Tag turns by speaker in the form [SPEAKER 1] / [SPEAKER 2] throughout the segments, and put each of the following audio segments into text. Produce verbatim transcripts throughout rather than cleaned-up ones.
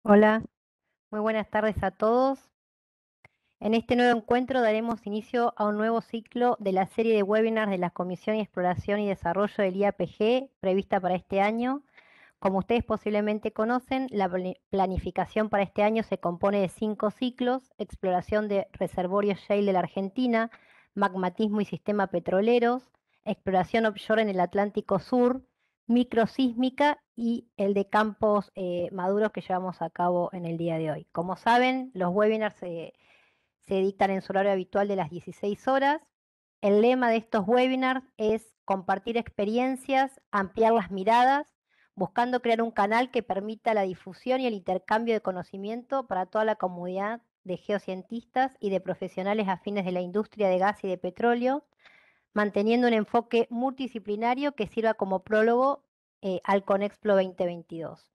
[SPEAKER 1] Hola, muy buenas tardes a todos. En este nuevo encuentro daremos inicio a un nuevo ciclo de la serie de webinars de la Comisión de Exploración y Desarrollo del I A P G prevista para este año. Como ustedes posiblemente conocen, la planificación para este año se compone de cinco ciclos: exploración de reservorios shale de la Argentina, magmatismo y sistema petroleros, exploración offshore en el Atlántico Sur, microsísmica y el de campos eh, maduros que llevamos a cabo en el día de hoy. Como saben, los webinars se, se dictan en su horario habitual de las dieciséis horas. El lema de estos webinars es compartir experiencias, ampliar las miradas, buscando crear un canal que permita la difusión y el intercambio de conocimiento para toda la comunidad de geocientistas y de profesionales afines de la industria de gas y de petróleo, manteniendo un enfoque multidisciplinario que sirva como prólogo eh, al Conexplo veinte veintidós.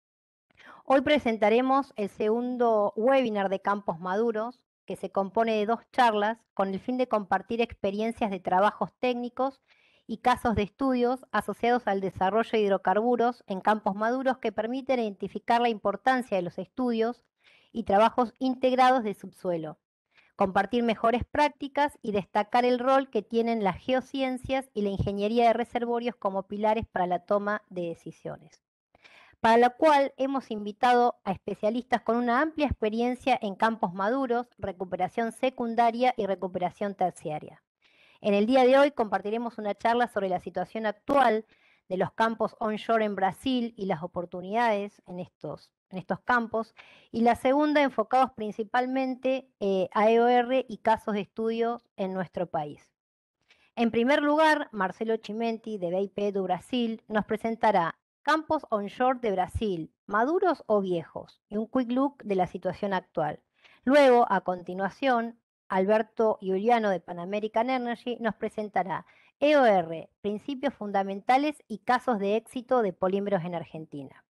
[SPEAKER 1] Hoy presentaremos el segundo webinar de Campos Maduros, que se compone de dos charlas con el fin de compartir experiencias de trabajos técnicos y casos de estudios asociados al desarrollo de hidrocarburos en campos maduros que permiten identificar la importancia de los estudios y trabajos integrados de subsuelo, compartir mejores prácticas y destacar el rol que tienen las geociencias y la ingeniería de reservorios como pilares para la toma de decisiones, para la cual hemos invitado a especialistas con una amplia experiencia en campos maduros, recuperación secundaria y recuperación terciaria. En el día de hoy compartiremos una charla sobre la situación actual de los campos onshore en Brasil y las oportunidades en estos, en estos campos, y la segunda enfocados principalmente eh, a E O R y casos de estudios en nuestro país. En primer lugar, Marcelo Chimenti, de B I P do Brasil, nos presentará campos onshore de Brasil, maduros o viejos, y un quick look de la situación actual. Luego, a continuación, Alberto Giuliano, de Pan American Energy, nos presentará E O R, principios fundamentales y casos de éxito de polímeros en Argentina.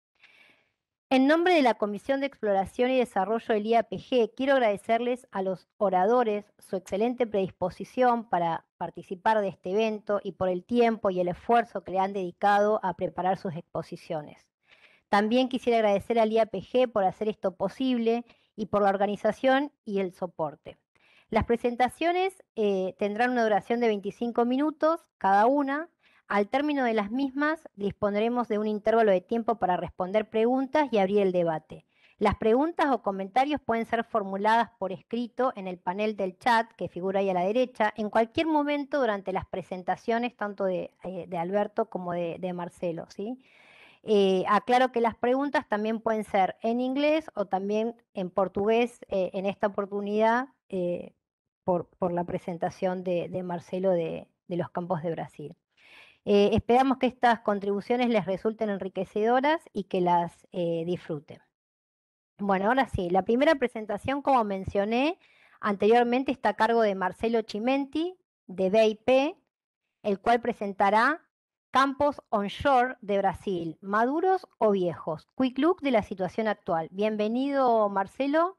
[SPEAKER 1] En nombre de la Comisión de Exploración y Desarrollo del I A P G, quiero agradecerles a los oradores su excelente predisposición para participar de este evento y por el tiempo y el esfuerzo que le han dedicado a preparar sus exposiciones. También quisiera agradecer al I A P G por hacer esto posible y por la organización y el soporte. Las presentaciones eh, tendrán una duración de veinticinco minutos cada una. Al término de las mismas, dispondremos de un intervalo de tiempo para responder preguntas y abrir el debate. Las preguntas o comentarios pueden ser formuladas por escrito en el panel del chat que figura ahí a la derecha en cualquier momento durante las presentaciones, tanto de, eh, de Alberto como de, de Marcelo, ¿sí? Eh, aclaro que las preguntas también pueden ser en inglés o también en portugués, eh, en esta oportunidad, eh, por, por la presentación de, de Marcelo de, de los campos de Brasil. Eh, esperamos que estas contribuciones les resulten enriquecedoras y que las eh, disfruten. Bueno, ahora sí, la primera presentación, como mencioné anteriormente, está a cargo de Marcelo Chimenti, de B I P, el cual presentará campos onshore de Brasil, maduros o viejos. Quick look de la situación actual. Bienvenido, Marcelo.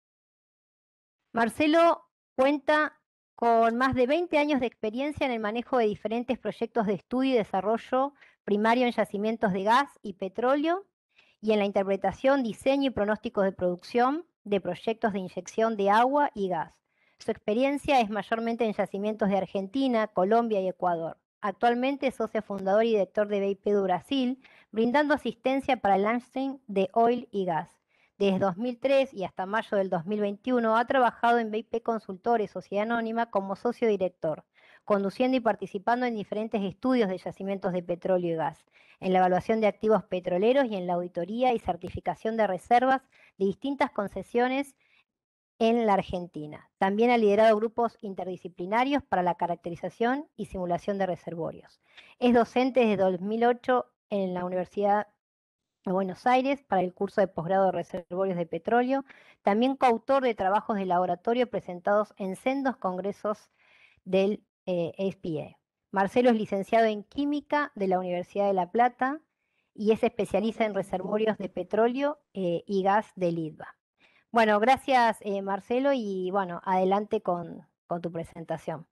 [SPEAKER 1] Marcelo cuenta con más de veinte años de experiencia en el manejo de diferentes proyectos de estudio y desarrollo primario en yacimientos de gas y petróleo y en la interpretación, diseño y pronósticos de producción de proyectos de inyección de agua y gas. Su experiencia es mayormente en yacimientos de Argentina, Colombia y Ecuador. Actualmente es socio fundador y director de B I P do Brasil, brindando asistencia para el downstream de oil y gas. Desde dos mil tres y hasta mayo del dos mil veintiuno ha trabajado en B I P Consultores, Sociedad Anónima, como socio director, conduciendo y participando en diferentes estudios de yacimientos de petróleo y gas, en la evaluación de activos petroleros y en la auditoría y certificación de reservas de distintas concesiones en la Argentina. También ha liderado grupos interdisciplinarios para la caracterización y simulación de reservorios. Es docente desde dos mil ocho en la Universidad de Buenos Aires para el curso de posgrado de reservorios de petróleo, también coautor de trabajos de laboratorio presentados en sendos congresos del eh, S P A. Marcelo es licenciado en Química de la Universidad de La Plata y es especialista en reservorios de petróleo eh, y gas del I D B A. Bueno, gracias eh, Marcelo y bueno, adelante con, con tu presentación.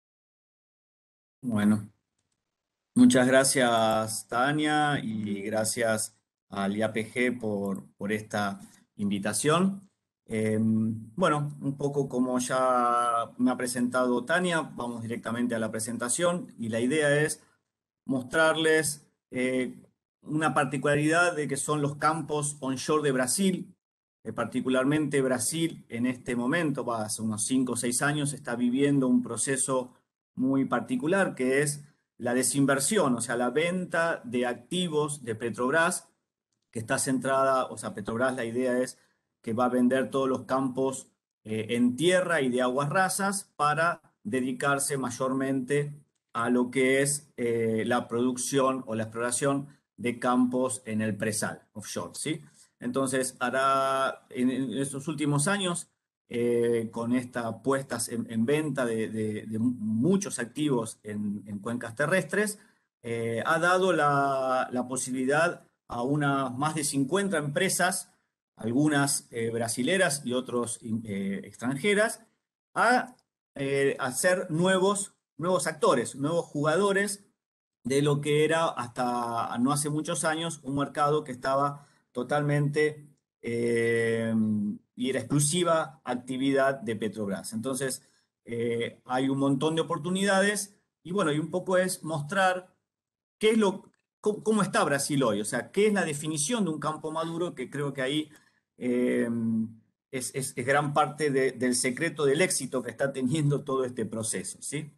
[SPEAKER 2] Bueno, muchas gracias Tania y gracias al I A P G por, por esta invitación. Eh, bueno, un poco como ya me ha presentado Tania, vamos directamente a la presentación y la idea es mostrarles eh, una particularidad de que son los campos onshore de Brasil. Eh, particularmente Brasil en este momento, va, hace unos cinco o seis años, está viviendo un proceso muy particular que es la desinversión, o sea, la venta de activos de Petrobras, que está centrada, o sea, Petrobras, la idea es que va a vender todos los campos eh, en tierra y de aguas rasas para dedicarse mayormente a lo que es eh, la producción o la exploración de campos en el presal, offshore, ¿sí? Entonces, hará en, en estos últimos años, eh, con estas puestas en, en venta de, de, de, muchos activos en, en cuencas terrestres, eh, ha dado la, la posibilidad a unas más de cincuenta empresas, algunas eh, brasileras y otros eh, extranjeras, a eh, hacer nuevos, nuevos actores, nuevos jugadores de lo que era hasta no hace muchos años un mercado que estaba totalmente eh, y era exclusiva actividad de Petrobras. Entonces, eh, hay un montón de oportunidades y bueno, y un poco es mostrar qué es lo, cómo, cómo está Brasil hoy, o sea, qué es la definición de un campo maduro, que creo que ahí eh, es, es, es, gran parte de, del secreto del éxito que está teniendo todo este proceso, ¿sí?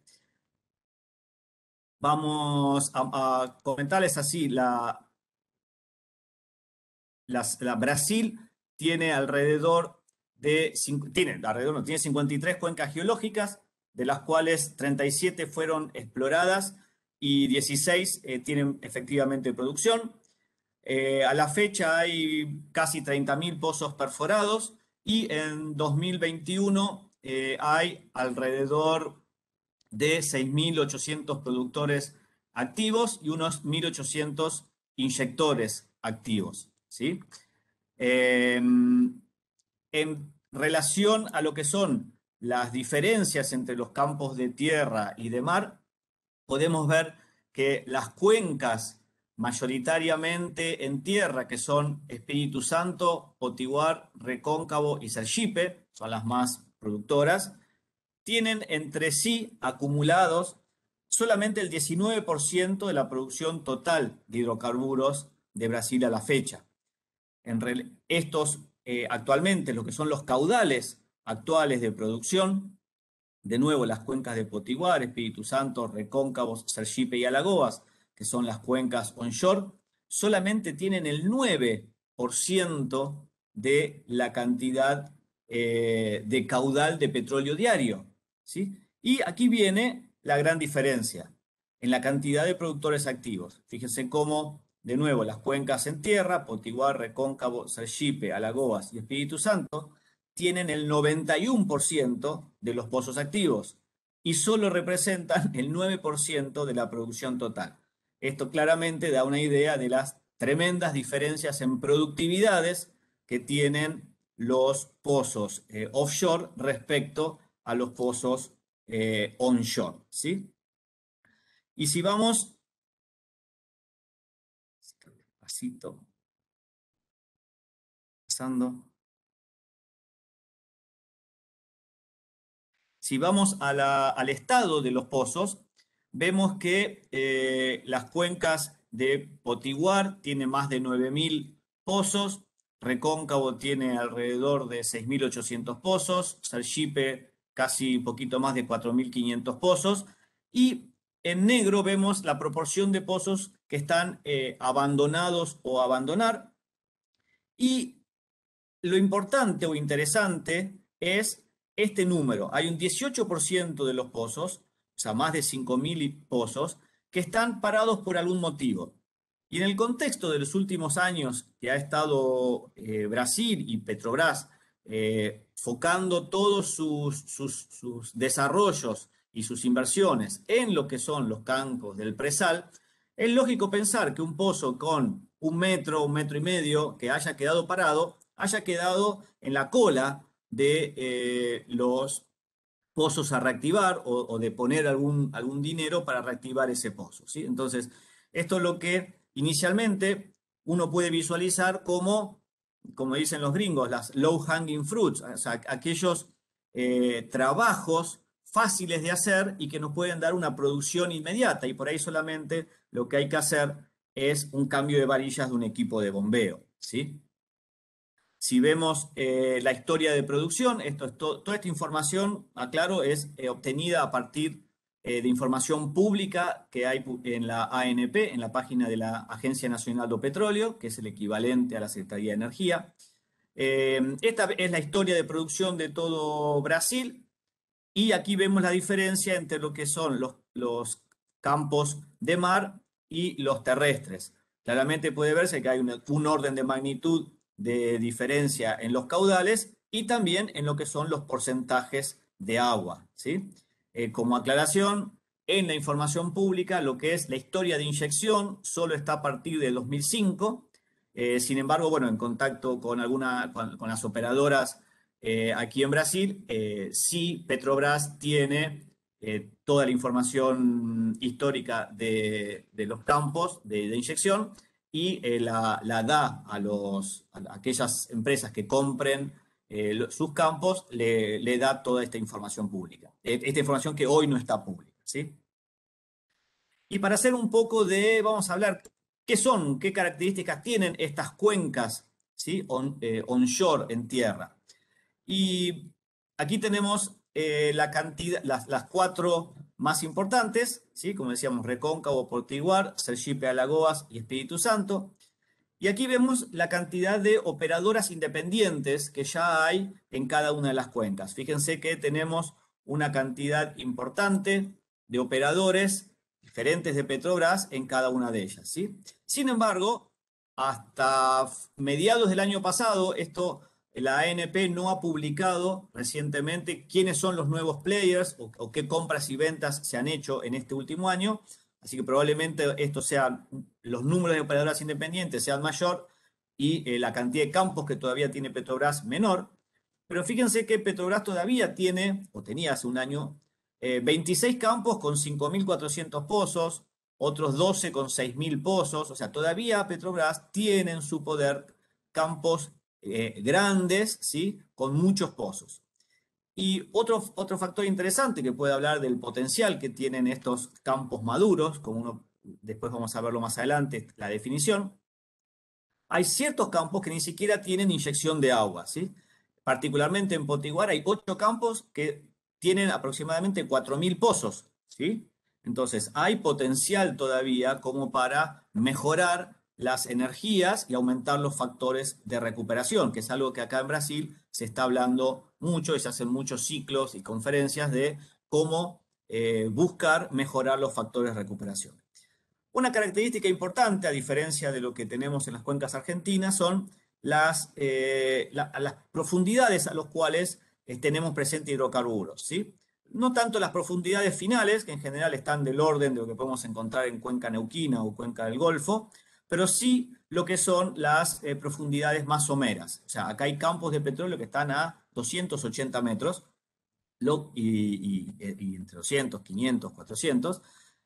[SPEAKER 2] Vamos a, a comentarles así, la, las, la Brasil tiene alrededor de, tiene, alrededor, no, tiene cincuenta y tres cuencas geológicas, de las cuales treinta y siete fueron exploradas y dieciséis eh, tienen efectivamente producción. Eh, a la fecha hay casi treinta mil pozos perforados y en dos mil veintiuno eh, hay alrededor de seis mil ochocientos productores activos y unos mil ochocientos inyectores activos, ¿sí? Eh, en relación a lo que son las diferencias entre los campos de tierra y de mar, podemos ver que las cuencas mayoritariamente en tierra, que son Espíritu Santo, Potiguar, Recóncavo y Sergipe, son las más productoras, tienen entre sí acumulados solamente el diecinueve por ciento de la producción total de hidrocarburos de Brasil a la fecha. En estos eh, actualmente, lo que son los caudales actuales de producción, de nuevo las cuencas de Potiguar, Espíritu Santo, Recóncavo, Sergipe y Alagoas, que son las cuencas onshore, solamente tienen el nueve por ciento de la cantidad eh, de caudal de petróleo diario, ¿sí? Y aquí viene la gran diferencia en la cantidad de productores activos. Fíjense cómo, de nuevo, las cuencas en tierra, Potiguar, Recóncavo, Sergipe, Alagoas y Espíritu Santo, tienen el noventa y uno por ciento de los pozos activos y solo representan el nueve por ciento de la producción total. Esto claramente da una idea de las tremendas diferencias en productividades que tienen los pozos eh, offshore respecto a los pozos eh, onshore, ¿sí? Y si vamos, pasito, pasando. Si vamos a la, al estado de los pozos, vemos que eh, las cuencas de Potiguar tienen más de nueve mil pozos, Recóncavo tiene alrededor de seis mil ochocientos pozos, Sergipe casi un poquito más de cuatro mil quinientos pozos, y en negro vemos la proporción de pozos que están eh, abandonados o a abandonar, y lo importante o interesante es este número. Hay un dieciocho por ciento de los pozos, o sea, más de cinco mil pozos, que están parados por algún motivo. Y en el contexto de los últimos años que ha estado eh, Brasil y Petrobras eh, focando todos sus, sus, sus desarrollos y sus inversiones en lo que son los campos del presal, es lógico pensar que un pozo con un metro, un metro y medio, que haya quedado parado, haya quedado en la cola de eh, los pozos a reactivar o, o de poner algún, algún dinero para reactivar ese pozo, ¿sí? Entonces, esto es lo que inicialmente uno puede visualizar como como dicen los gringos, las low hanging fruits, o sea, aquellos eh, trabajos fáciles de hacer y que nos pueden dar una producción inmediata, y por ahí solamente lo que hay que hacer es un cambio de varillas de un equipo de bombeo, ¿sí? Si vemos eh, la historia de producción, esto es to toda esta información, aclaro, es eh, obtenida a partir eh, de información pública que hay en la A N P, en la página de la Agencia Nacional de Petróleo, que es el equivalente a la Secretaría de Energía. Eh, esta es la historia de producción de todo Brasil, y aquí vemos la diferencia entre lo que son los, los campos de mar y los terrestres. Claramente puede verse que hay una, un orden de magnitud de diferencia en los caudales y también en lo que son los porcentajes de agua, ¿sí? Eh, como aclaración, en la información pública lo que es la historia de inyección solo está a partir de dos mil cinco. Eh, sin embargo, bueno, en contacto con, alguna, con, con las operadoras eh, aquí en Brasil, eh, sí, Petrobras tiene eh, toda la información histórica de, de los campos de, de inyección, y eh, la, la, da a, los, a aquellas empresas que compren eh, sus campos, le, le, da toda esta información pública, esta información que hoy no está pública, ¿sí? Y para hacer un poco de, vamos a hablar, ¿qué son, qué características tienen estas cuencas, ¿sí? On, eh, onshore, en tierra? Y aquí tenemos eh, la cantidad, las, las cuatro más importantes, ¿sí? Como decíamos, Recóncavo, Potiguar, Sergipe-Alagoas y Espíritu Santo. Y aquí vemos la cantidad de operadoras independientes que ya hay en cada una de las cuencas. Fíjense que tenemos una cantidad importante de operadores diferentes de Petrobras en cada una de ellas, ¿sí? Sin embargo, hasta mediados del año pasado, esto, la A N P no ha publicado recientemente quiénes son los nuevos players o, o qué compras y ventas se han hecho en este último año. Así que probablemente esto sea, los números de operadoras independientes sean mayor y eh, la cantidad de campos que todavía tiene Petrobras menor. Pero fíjense que Petrobras todavía tiene, o tenía hace un año, eh, veintiséis campos con cinco mil cuatrocientos pozos, otros doce con seis mil pozos. O sea, todavía Petrobras tiene en su poder campos eh, grandes, ¿sí? Con muchos pozos. Y otro, otro factor interesante que puede hablar del potencial que tienen estos campos maduros, como uno, después vamos a verlo más adelante, la definición. Hay ciertos campos que ni siquiera tienen inyección de agua, ¿sí? Particularmente en Potiguar hay ocho campos que tienen aproximadamente cuatro mil pozos, ¿sí? Entonces hay potencial todavía como para mejorar las energías y aumentar los factores de recuperación, que es algo que acá en Brasil se está hablando mucho y se hacen muchos ciclos y conferencias de cómo eh, buscar mejorar los factores de recuperación. Una característica importante, a diferencia de lo que tenemos en las cuencas argentinas, son las, eh, la, las profundidades a las cuales eh, tenemos presente hidrocarburos, ¿sí? No tanto las profundidades finales, que en general están del orden de lo que podemos encontrar en Cuenca Neuquina o Cuenca del Golfo, pero sí lo que son las eh, profundidades más someras. O sea, acá hay campos de petróleo que están a doscientos ochenta metros, lo, y, y, y entre doscientos, quinientos, cuatrocientos.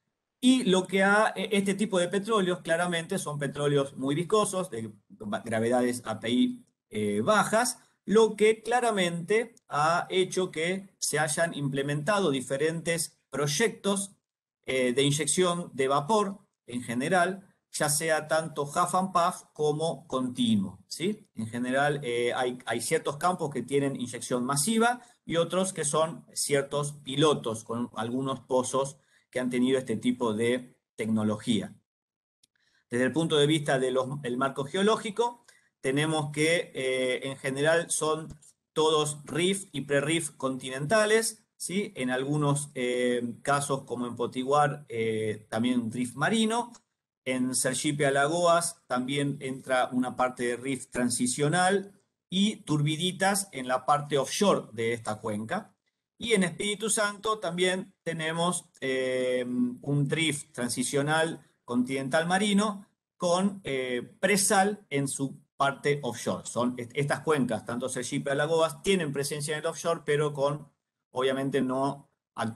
[SPEAKER 2] Y lo que ha, este tipo de petróleos claramente son petróleos muy viscosos, de gravedades A P I eh, bajas, lo que claramente ha hecho que se hayan implementado diferentes proyectos eh, de inyección de vapor en general, ya sea tanto half and puff como continuo, ¿sí? En general eh, hay, hay ciertos campos que tienen inyección masiva y otros que son ciertos pilotos con algunos pozos que han tenido este tipo de tecnología. Desde el punto de vista del marco geológico, tenemos que eh, en general son todos rift y pre-rift continentales, ¿sí? En algunos eh, casos, como en Potiguar, eh, también un rift marino. En Sergipe-Alagoas también entra una parte de rift transicional y turbiditas en la parte offshore de esta cuenca. Y en Espíritu Santo también tenemos eh, un drift transicional continental marino con eh, presal en su parte offshore. Son estas cuencas, tanto Sergipe y Alagoas, tienen presencia en el offshore, pero con, obviamente, no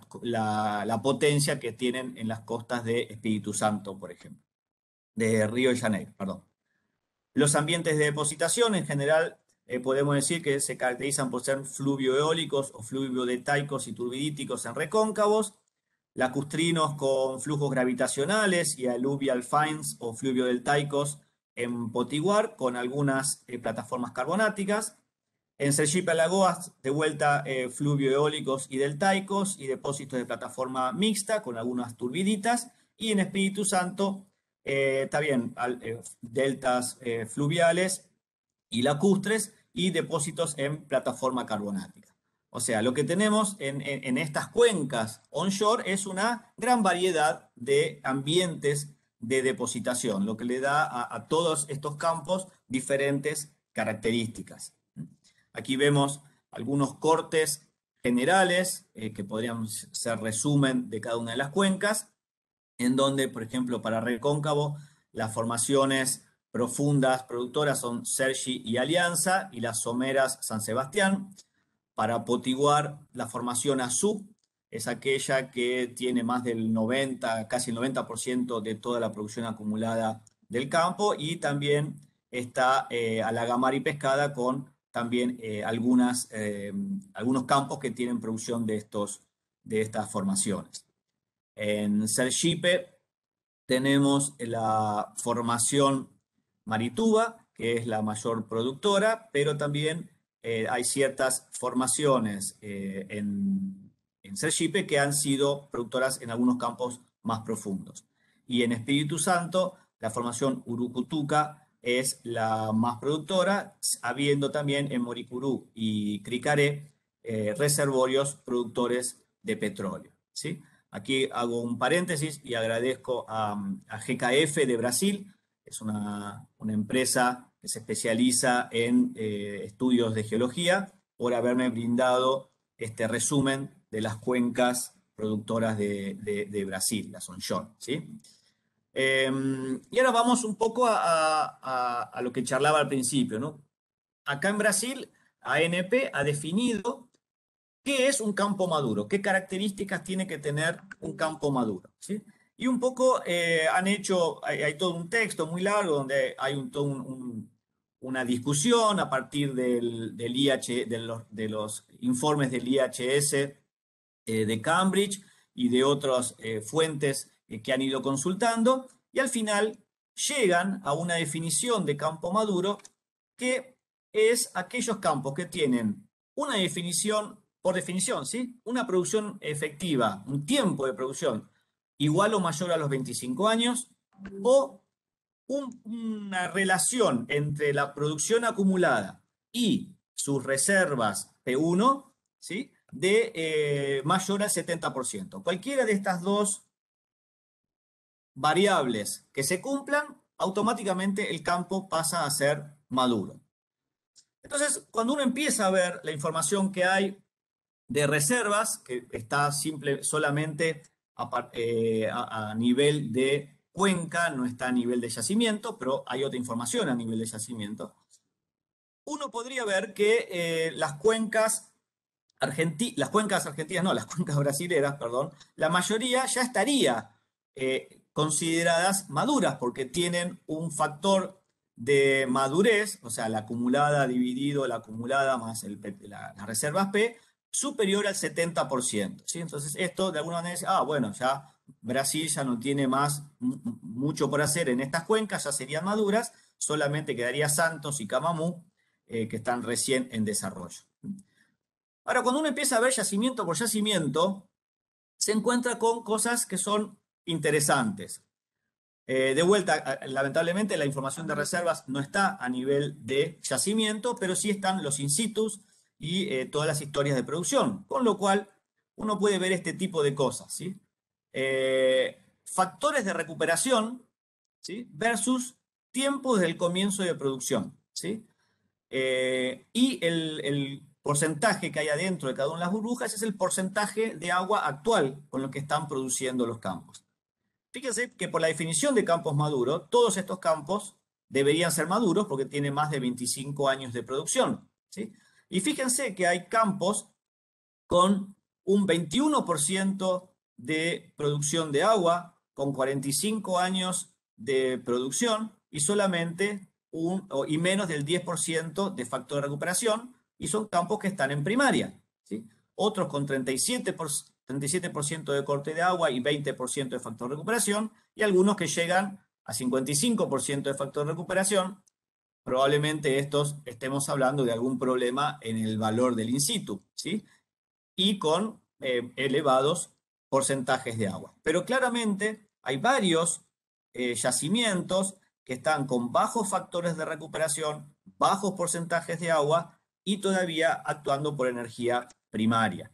[SPEAKER 2] la, la potencia que tienen en las costas de Espíritu Santo, por ejemplo, de Río de Janeiro, perdón. Los ambientes de depositación en general eh, podemos decir que se caracterizan por ser fluvio-eólicos o fluvio-deltaicos y turbidíticos en recóncavos, lacustrinos con flujos gravitacionales y alluvial fines o fluvio-deltaicos en potiguar con algunas eh, plataformas carbonáticas. En Sergipe-Alagoas, de vuelta, eh, fluvio-eólicos y deltaicos y depósitos de plataforma mixta con algunas turbiditas. Y en Espíritu Santo, eh, también eh, deltas eh, fluviales y lacustres y depósitos en plataforma carbonática. O sea, lo que tenemos en, en, en estas cuencas onshore es una gran variedad de ambientes de depositación, lo que le da a, a todos estos campos diferentes características. Aquí vemos algunos cortes generales eh, que podrían ser resumen de cada una de las cuencas, en donde, por ejemplo, para Recóncavo, las formaciones profundas productoras son Sergi y Alianza, y las someras San Sebastián. Para Potiguar, la formación Azú es aquella que tiene más del noventa, casi el noventa por ciento de toda la producción acumulada del campo, y también está eh, Alagamar y Pescada con también eh, algunas, eh, algunos campos que tienen producción de, estos, de estas formaciones. En Sergipe tenemos la formación Marituba, que es la mayor productora, pero también eh, hay ciertas formaciones eh, en, en Sergipe que han sido productoras en algunos campos más profundos. Y en Espíritu Santo, la formación Urucutuca es la más productora, habiendo también en Moricurú y Cricaré eh, reservorios productores de petróleo, ¿sí? Aquí hago un paréntesis y agradezco a, a G K F de Brasil. Es una, una empresa que se especializa en eh, estudios de geología, por haberme brindado este resumen de las cuencas productoras de, de, de Brasil, las onshore, ¿sí? Eh, y ahora vamos un poco a, a, a lo que charlaba al principio, ¿no? Acá en Brasil, A N P ha definido qué es un campo maduro, qué características tiene que tener un campo maduro, ¿sí? Y un poco eh, han hecho, hay, hay, todo un texto muy largo donde hay un, todo un, un, una discusión a partir del, del I H, de, los, de los informes del I H S eh, de Cambridge y de otras eh, fuentes eh, que han ido consultando, y al final llegan a una definición de campo maduro que es aquellos campos que tienen una definición, por definición, ¿sí? Una producción efectiva, un tiempo de producción igual o mayor a los veinticinco años, o un, una relación entre la producción acumulada y sus reservas P uno, ¿sí? de eh, mayor al setenta por ciento. Cualquiera de estas dos variables que se cumplan, automáticamente el campo pasa a ser maduro. Entonces, cuando uno empieza a ver la información que hay de reservas, que está simple, solamente a, eh, a, a nivel de cuenca, no está a nivel de yacimiento, pero hay otra información a nivel de yacimiento, uno podría ver que eh, las cuencas Argenti las cuencas argentinas, no, las cuencas brasileras, perdón, la mayoría ya estaría eh, consideradas maduras porque tienen un factor de madurez, o sea, la acumulada dividido la acumulada más el, la, las reservas P, superior al setenta por ciento, ¿sí? Entonces esto de alguna manera dice, ah, bueno, ya Brasil ya no tiene más mucho por hacer en estas cuencas, ya serían maduras, solamente quedaría Santos y Camamú, eh, que están recién en desarrollo. Ahora, cuando uno empieza a ver yacimiento por yacimiento, se encuentra con cosas que son interesantes. Eh, de vuelta, lamentablemente la información de reservas no está a nivel de yacimiento, pero sí están los in situs y eh, todas las historias de producción, con lo cual uno puede ver este tipo de cosas, ¿sí? Eh, factores de recuperación, ¿sí? Versus tiempos del comienzo de producción, ¿sí? Eh, y el, el porcentaje que hay adentro de cada una de las burbujas es el porcentaje de agua actual con lo que están produciendo los campos. Fíjense que por la definición de campos maduros, todos estos campos deberían ser maduros porque tienen más de veinticinco años de producción, ¿sí? Y fíjense que hay campos con un veintiuno por ciento de producción de agua, con cuarenta y cinco años de producción y solamente un, o, y menos del diez por ciento de factor de recuperación, y son campos que están en primaria, ¿sí? Otros con treinta y siete por ciento de corte de agua y veinte por ciento de factor de recuperación, y algunos que llegan a cincuenta y cinco por ciento de factor de recuperación. Probablemente estos estemos hablando de algún problema en el valor del in situ, ¿sí? Y con eh, elevados porcentajes de agua. Pero claramente hay varios eh, yacimientos que están con bajos factores de recuperación, bajos porcentajes de agua y todavía actuando por energía primaria.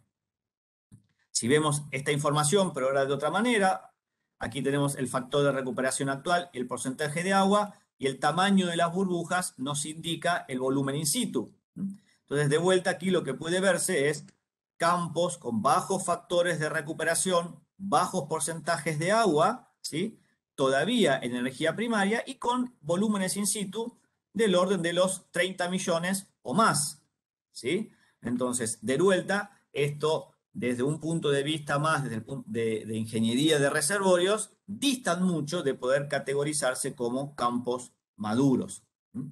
[SPEAKER 2] Si vemos esta información, pero ahora de otra manera, aquí tenemos el factor de recuperación actual, el porcentaje de agua, y el tamaño de las burbujas nos indica el volumen in situ. Entonces, de vuelta aquí lo que puede verse es campos con bajos factores de recuperación, bajos porcentajes de agua, ¿sí? Todavía en energía primaria y con volúmenes in situ del orden de los treinta millones o más, ¿sí? Entonces, de vuelta, esto desde un punto de vista más desde el punto de, de ingeniería de reservorios, distan mucho de poder categorizarse como campos maduros.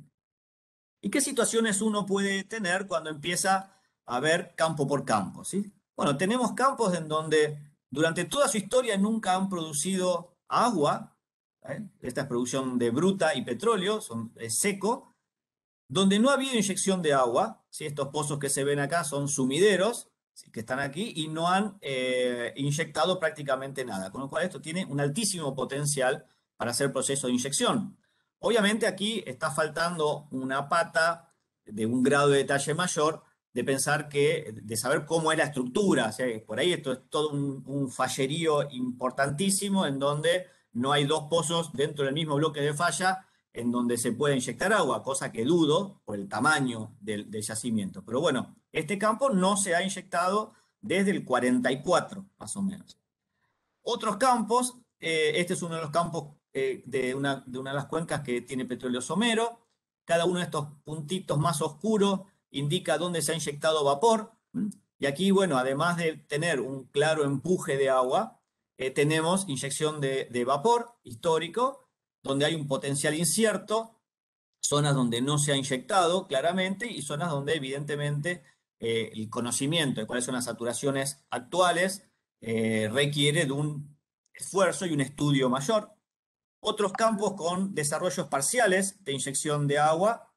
[SPEAKER 2] ¿Y qué situaciones uno puede tener cuando empieza a ver campo por campo, ¿sí? Bueno, tenemos campos en donde durante toda su historia nunca han producido agua, ¿eh? Esta es producción de bruta y petróleo, son, es seco, donde no ha habido inyección de agua, ¿sí? Estos pozos que se ven acá son sumideros, ¿sí? Que están aquí y no han eh, inyectado prácticamente nada, con lo cual esto tiene un altísimo potencial para hacer proceso de inyección. Obviamente aquí está faltando una pata de un grado de detalle mayor, de pensar que, de saber cómo es la estructura, o sea, por ahí esto es todo un, un fallerío importantísimo en donde no hay dos pozos dentro del mismo bloque de falla en donde se puede inyectar agua, cosa que dudo por el tamaño del, del yacimiento. Pero bueno, este campo no se ha inyectado desde el cuarenta y cuatro, más o menos. Otros campos, eh, este es uno de los campos eh, de, una, de una de las cuencas que tiene petróleo somero. Cada uno de estos puntitos más oscuros indica dónde se ha inyectado vapor. Y aquí, bueno, además de tener un claro empuje de agua, eh, tenemos inyección de, de vapor histórico, donde hay un potencial incierto, zonas donde no se ha inyectado claramente y zonas donde evidentemente eh, el conocimiento de cuáles son las saturaciones actuales eh, requiere de un esfuerzo y un estudio mayor. Otros campos con desarrollos parciales de inyección de agua,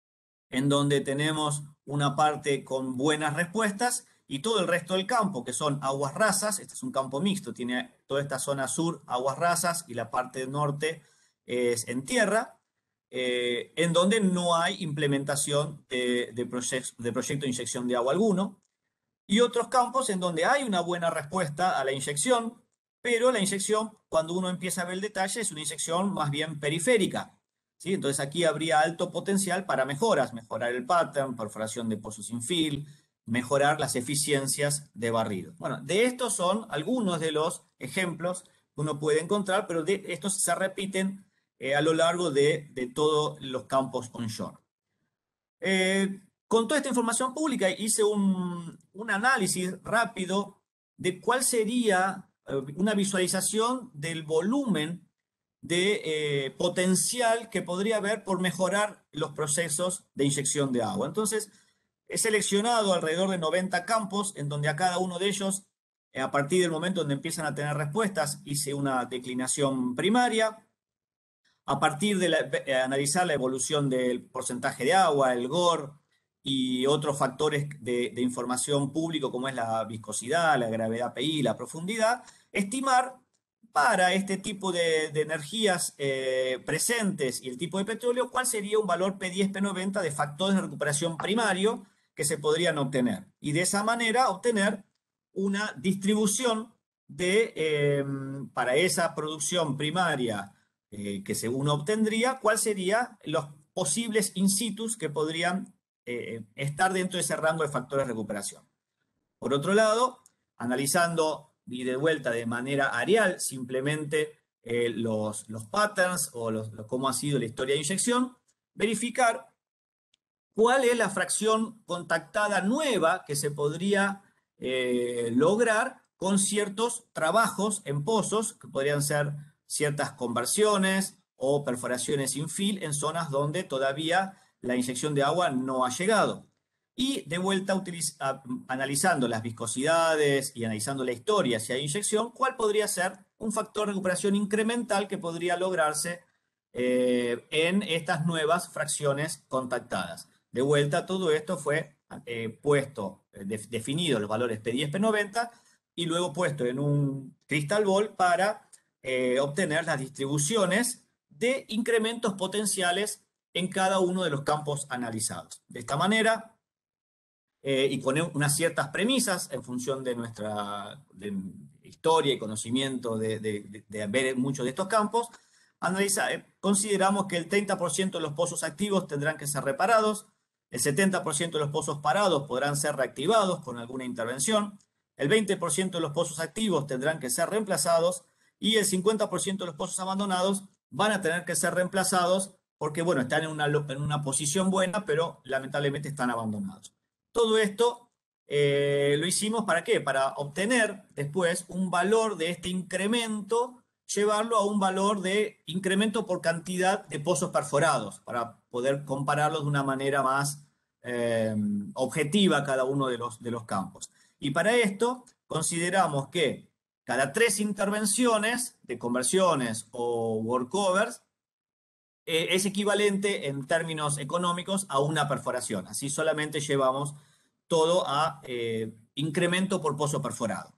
[SPEAKER 2] en donde tenemos una parte con buenas respuestas y todo el resto del campo, que son aguas rasas. Este es un campo mixto, tiene toda esta zona sur aguas rasas y la parte norte es en tierra, eh, en donde no hay implementación de, de, proyect, de proyecto de inyección de agua alguno. Y otros campos en donde hay una buena respuesta a la inyección, pero la inyección, cuando uno empieza a ver el detalle, es una inyección más bien periférica, ¿sí? Entonces aquí habría alto potencial para mejoras, mejorar el pattern, perforación de pozos infill, mejorar las eficiencias de barrido. Bueno, de estos son algunos de los ejemplos que uno puede encontrar, pero de estos se repiten eh, a lo largo de, de todos los campos onshore. Eh, con toda esta información pública hice un, un análisis rápido de cuál sería eh, una visualización del volumen de eh, potencial que podría haber por mejorar los procesos de inyección de agua. Entonces, he seleccionado alrededor de noventa campos en donde a cada uno de ellos, eh, a partir del momento donde empiezan a tener respuestas, hice una declinación primaria. A partir de la, eh, analizar la evolución del porcentaje de agua, el G O R y otros factores de, de información público como es la viscosidad, la gravedad P I, la profundidad, estimar para este tipo de, de energías eh, presentes y el tipo de petróleo, cuál sería un valor P diez, P noventa de factores de recuperación primario que se podrían obtener. Y de esa manera obtener una distribución de, eh, para esa producción primaria eh, que según obtendría, cuál serían los posibles in situs que podrían eh, estar dentro de ese rango de factores de recuperación. Por otro lado, analizando y de vuelta de manera areal simplemente eh, los, los patterns o los, los, cómo ha sido la historia de inyección, verificar cuál es la fracción contactada nueva que se podría eh, lograr con ciertos trabajos en pozos, que podrían ser ciertas conversiones o perforaciones infill en zonas donde todavía la inyección de agua no ha llegado. Y de vuelta a, analizando las viscosidades y analizando la historia si hay inyección, ¿cuál podría ser un factor de recuperación incremental que podría lograrse eh, en estas nuevas fracciones contactadas? De vuelta, todo esto fue eh, puesto, eh, de, definido los valores P diez, P noventa, y luego puesto en un crystal ball para eh, obtener las distribuciones de incrementos potenciales en cada uno de los campos analizados. De esta manera, eh, y con unas ciertas premisas en función de nuestra de historia y conocimiento de, de, de, de ver muchos de estos campos, analiza, eh, consideramos que el treinta por ciento de los pozos activos tendrán que ser reparados, el setenta por ciento de los pozos parados podrán ser reactivados con alguna intervención, el veinte por ciento de los pozos activos tendrán que ser reemplazados y el cincuenta por ciento de los pozos abandonados van a tener que ser reemplazados porque, bueno, están en una, en una posición buena, pero lamentablemente están abandonados. Todo esto eh, lo hicimos ¿para qué? Para obtener después un valor de este incremento, llevarlo a un valor de incremento por cantidad de pozos perforados, para poder compararlos de una manera más eh, objetiva cada uno de los, de los campos. Y para esto consideramos que cada tres intervenciones de conversiones o workovers eh, es equivalente en términos económicos a una perforación. Así solamente llevamos todo a eh, incremento por pozo perforado.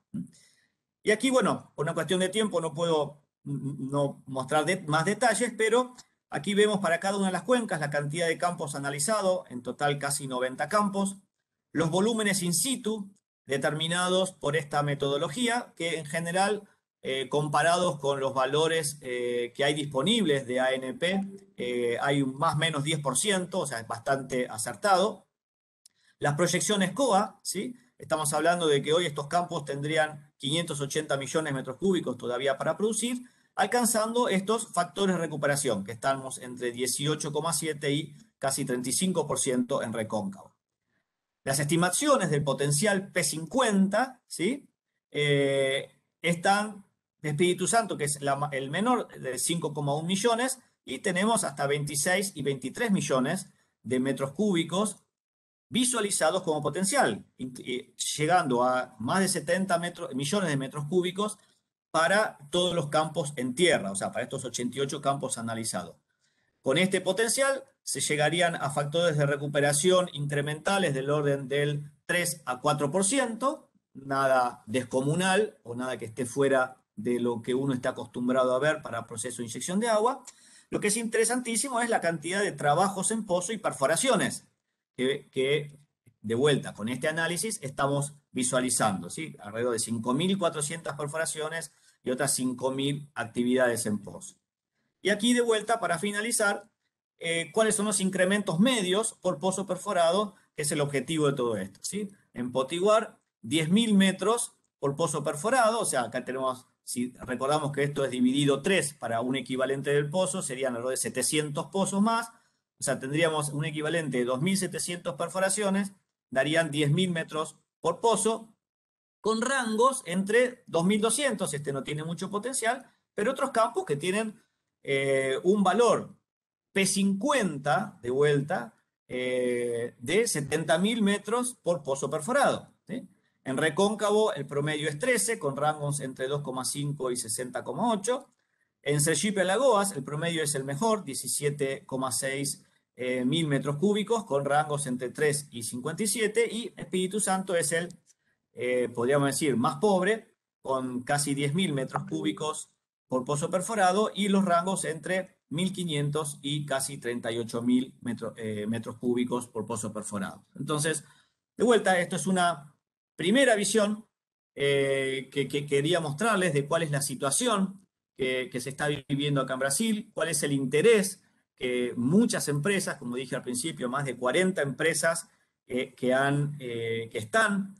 [SPEAKER 2] Y aquí, bueno, por una cuestión de tiempo no puedo no mostrar de, más detalles, pero aquí vemos para cada una de las cuencas la cantidad de campos analizados, en total casi noventa campos, los volúmenes in situ determinados por esta metodología, que en general, eh, comparados con los valores eh, que hay disponibles de A N P, eh, hay un más o menos diez por ciento, o sea, es bastante acertado. Las proyecciones C O A, ¿sí? Estamos hablando de que hoy estos campos tendrían quinientos ochenta millones de metros cúbicos todavía para producir, alcanzando estos factores de recuperación, que estamos entre dieciocho coma siete y casi treinta y cinco por ciento en recóncavo. Las estimaciones del potencial P cincuenta, ¿sí? eh, están de Espíritu Santo, que es la, el menor, de cinco coma uno millones, y tenemos hasta veintiséis y veintitrés millones de metros cúbicos visualizados como potencial, llegando a más de setenta metros, millones de metros cúbicos para todos los campos en tierra, o sea, para estos ochenta y ocho campos analizados. Con este potencial se llegarían a factores de recuperación incrementales del orden del tres a cuatro por ciento, nada descomunal o nada que esté fuera de lo que uno está acostumbrado a ver para proceso de inyección de agua. Lo que es interesantísimo es la cantidad de trabajos en pozo y perforaciones que, que de vuelta con este análisis estamos visualizando, ¿sí? Alrededor de cinco mil cuatrocientas perforaciones y otras cinco mil actividades en pozo. Y aquí de vuelta, para finalizar, eh, cuáles son los incrementos medios por pozo perforado, que es el objetivo de todo esto, ¿sí? En Potiguar, diez mil metros por pozo perforado, o sea, acá tenemos, si recordamos que esto es dividido tres para un equivalente del pozo, serían alrededor de setecientos pozos más, o sea, tendríamos un equivalente de dos mil setecientas perforaciones, darían diez mil metros por pozo, con rangos entre dos mil doscientos, este no tiene mucho potencial, pero otros campos que tienen Eh, un valor P cincuenta, de vuelta, eh, de setenta mil metros por pozo perforado, ¿sí? En recóncavo el promedio es trece, con rangos entre dos coma cinco y sesenta coma ocho. En Sergipe-Alagoas el promedio es el mejor, diecisiete coma seis eh, mil metros cúbicos, con rangos entre tres y cincuenta y siete. Y Espíritu Santo es el, eh, podríamos decir, más pobre, con casi diez mil metros cúbicos por pozo perforado, y los rangos entre mil quinientos y casi treinta y ocho mil metro, eh, metros cúbicos por pozo perforado. Entonces, de vuelta, esto es una primera visión eh, que, que quería mostrarles de cuál es la situación que, que se está viviendo acá en Brasil, cuál es el interés que muchas empresas, como dije al principio, más de cuarenta empresas eh, que, han, eh, que están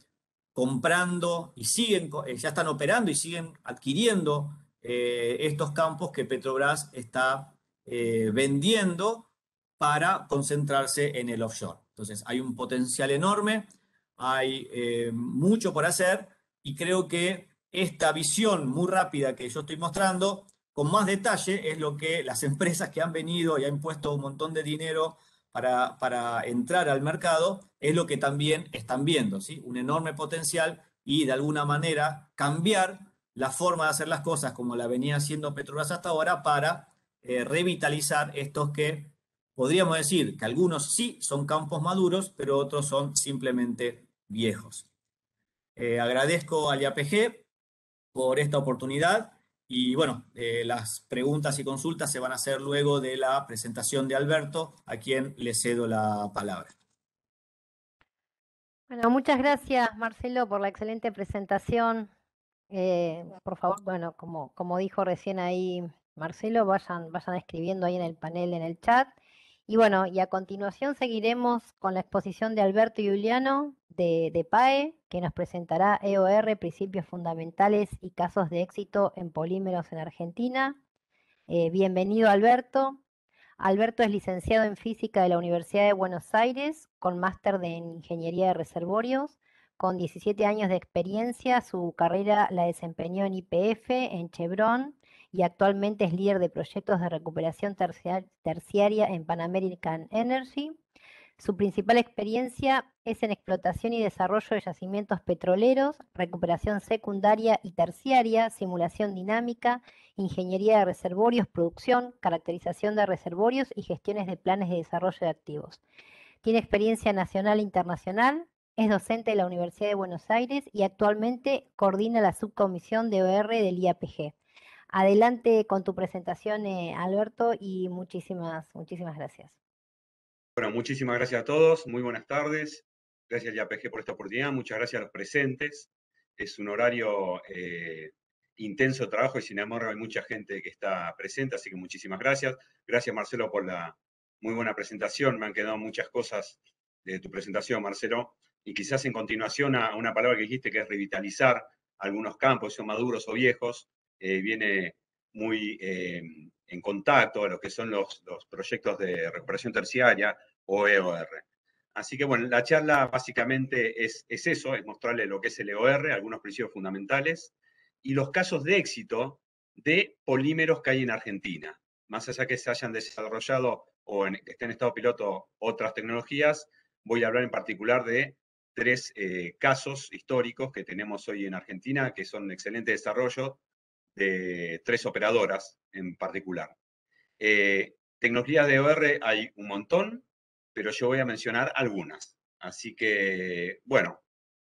[SPEAKER 2] comprando y siguen, ya están operando y siguen adquiriendo Eh, estos campos que Petrobras está eh, vendiendo para concentrarse en el offshore. Entonces hay un potencial enorme, hay eh, mucho por hacer, y creo que esta visión muy rápida que yo estoy mostrando con más detalle es lo que las empresas que han venido y han puesto un montón de dinero para, para entrar al mercado, es lo que también están viendo, ¿sí? Un enorme potencial y de alguna manera cambiar la forma de hacer las cosas como la venía haciendo Petrobras hasta ahora para eh, revitalizar estos que podríamos decir que algunos sí son campos maduros, pero otros son simplemente viejos. Eh, agradezco al I A P G por esta oportunidad y bueno, eh, las preguntas y consultas se van a hacer luego de la presentación de Alberto, a quien le cedo la palabra.
[SPEAKER 1] Bueno, muchas gracias, Marcelo, por la excelente presentación. Eh, por favor, bueno, como, como dijo recién ahí Marcelo, vayan, vayan escribiendo ahí en el panel, en el chat. Y bueno, y a continuación seguiremos con la exposición de Alberto y Juliano de, de P A E, que nos presentará E O R, principios fundamentales y casos de éxito en polímeros en Argentina. Eh, bienvenido, Alberto. Alberto es licenciado en Física de la Universidad de Buenos Aires, con máster de en Ingeniería de Reservorios. Con diecisiete años de experiencia, su carrera la desempeñó en Y P F, en Chevron, y actualmente es líder de proyectos de recuperación terciar- terciaria en Pan American Energy. Su principal experiencia es en explotación y desarrollo de yacimientos petroleros, recuperación secundaria y terciaria, simulación dinámica, ingeniería de reservorios, producción, caracterización de reservorios y gestiones de planes de desarrollo de activos. Tiene experiencia nacional e internacional, es docente de la Universidad de Buenos Aires y actualmente coordina la subcomisión de O R del I A P G. Adelante con tu presentación, eh, Alberto, y muchísimas, muchísimas gracias.
[SPEAKER 3] Bueno, muchísimas gracias a todos, muy buenas tardes. Gracias I A P G por esta oportunidad, muchas gracias a los presentes. Es un horario eh, intenso de trabajo y sin embargo hay mucha gente que está presente, así que muchísimas gracias. Gracias Marcelo por la muy buena presentación, me han quedado muchas cosas de tu presentación, Marcelo. Y quizás en continuación a una palabra que dijiste que es revitalizar algunos campos, son maduros o viejos, eh, viene muy eh, en contacto a lo que son los, los proyectos de recuperación terciaria o E O R. Así que bueno, la charla básicamente es, es eso, es mostrarle lo que es el E O R, algunos principios fundamentales y los casos de éxito de polímeros que hay en Argentina. Más allá que se hayan desarrollado o en, que estén en estado piloto otras tecnologías, voy a hablar en particular de tres eh, casos históricos que tenemos hoy en Argentina, que son excelente desarrollo de tres operadoras en particular. Eh, tecnologías de E O R hay un montón, pero yo voy a mencionar algunas. Así que, bueno,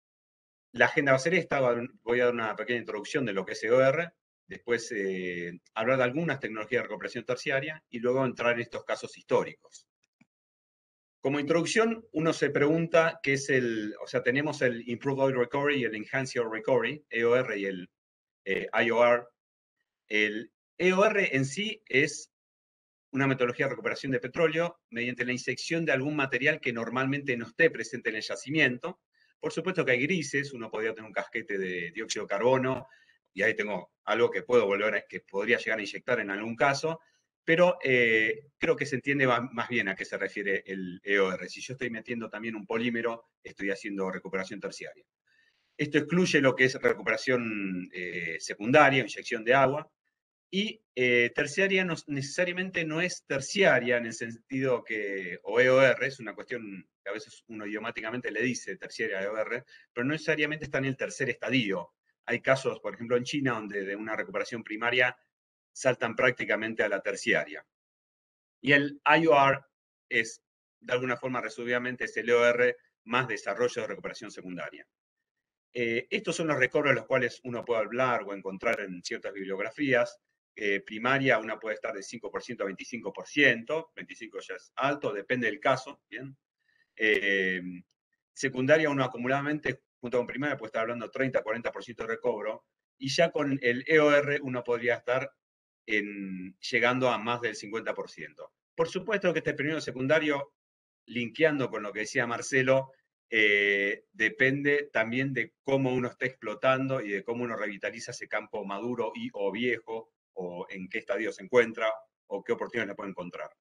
[SPEAKER 3] la agenda va a ser esta, voy a dar una pequeña introducción de lo que es E O R, después eh, hablar de algunas tecnologías de recuperación terciaria y luego entrar en estos casos históricos. Como introducción, uno se pregunta qué es el, o sea, tenemos el Improved Oil Recovery y el Enhanced Oil Recovery, E O R y el eh, I O R. El E O R en sí es una metodología de recuperación de petróleo mediante la inyección de algún material que normalmente no esté presente en el yacimiento. Por supuesto que hay grises, uno podría tener un casquete de dióxido de carbono, y ahí tengo algo que puedo volver a, que podría llegar a inyectar en algún caso, pero eh, creo que se entiende más bien a qué se refiere el E O R. Si yo estoy metiendo también un polímero, estoy haciendo recuperación terciaria. Esto excluye lo que es recuperación eh, secundaria, inyección de agua, y eh, terciaria no, necesariamente no es terciaria en el sentido que, o E O R, es una cuestión que a veces uno idiomáticamente le dice terciaria E O R, pero no necesariamente está en el tercer estadio. Hay casos, por ejemplo, en China, donde de una recuperación primaria saltan prácticamente a la terciaria. Y el I O R es, de alguna forma, resumidamente, es el E O R más desarrollo de recuperación secundaria. Eh, estos son los recobros a los cuales uno puede hablar o encontrar en ciertas bibliografías. Eh, primaria, una puede estar de cinco por ciento a veinticinco por ciento, veinticinco por ciento ya es alto, depende del caso, ¿bien? Eh, secundaria, uno acumuladamente, junto con primaria, puede estar hablando treinta a cuarenta por ciento de recobro, y ya con el E O R uno podría estar en, llegando a más del cincuenta por ciento. Por supuesto que este primero secundario, linkeando con lo que decía Marcelo, eh, depende también de cómo uno está explotando y de cómo uno revitaliza ese campo maduro y o viejo, o en qué estadio se encuentra, o qué oportunidades le puede encontrar.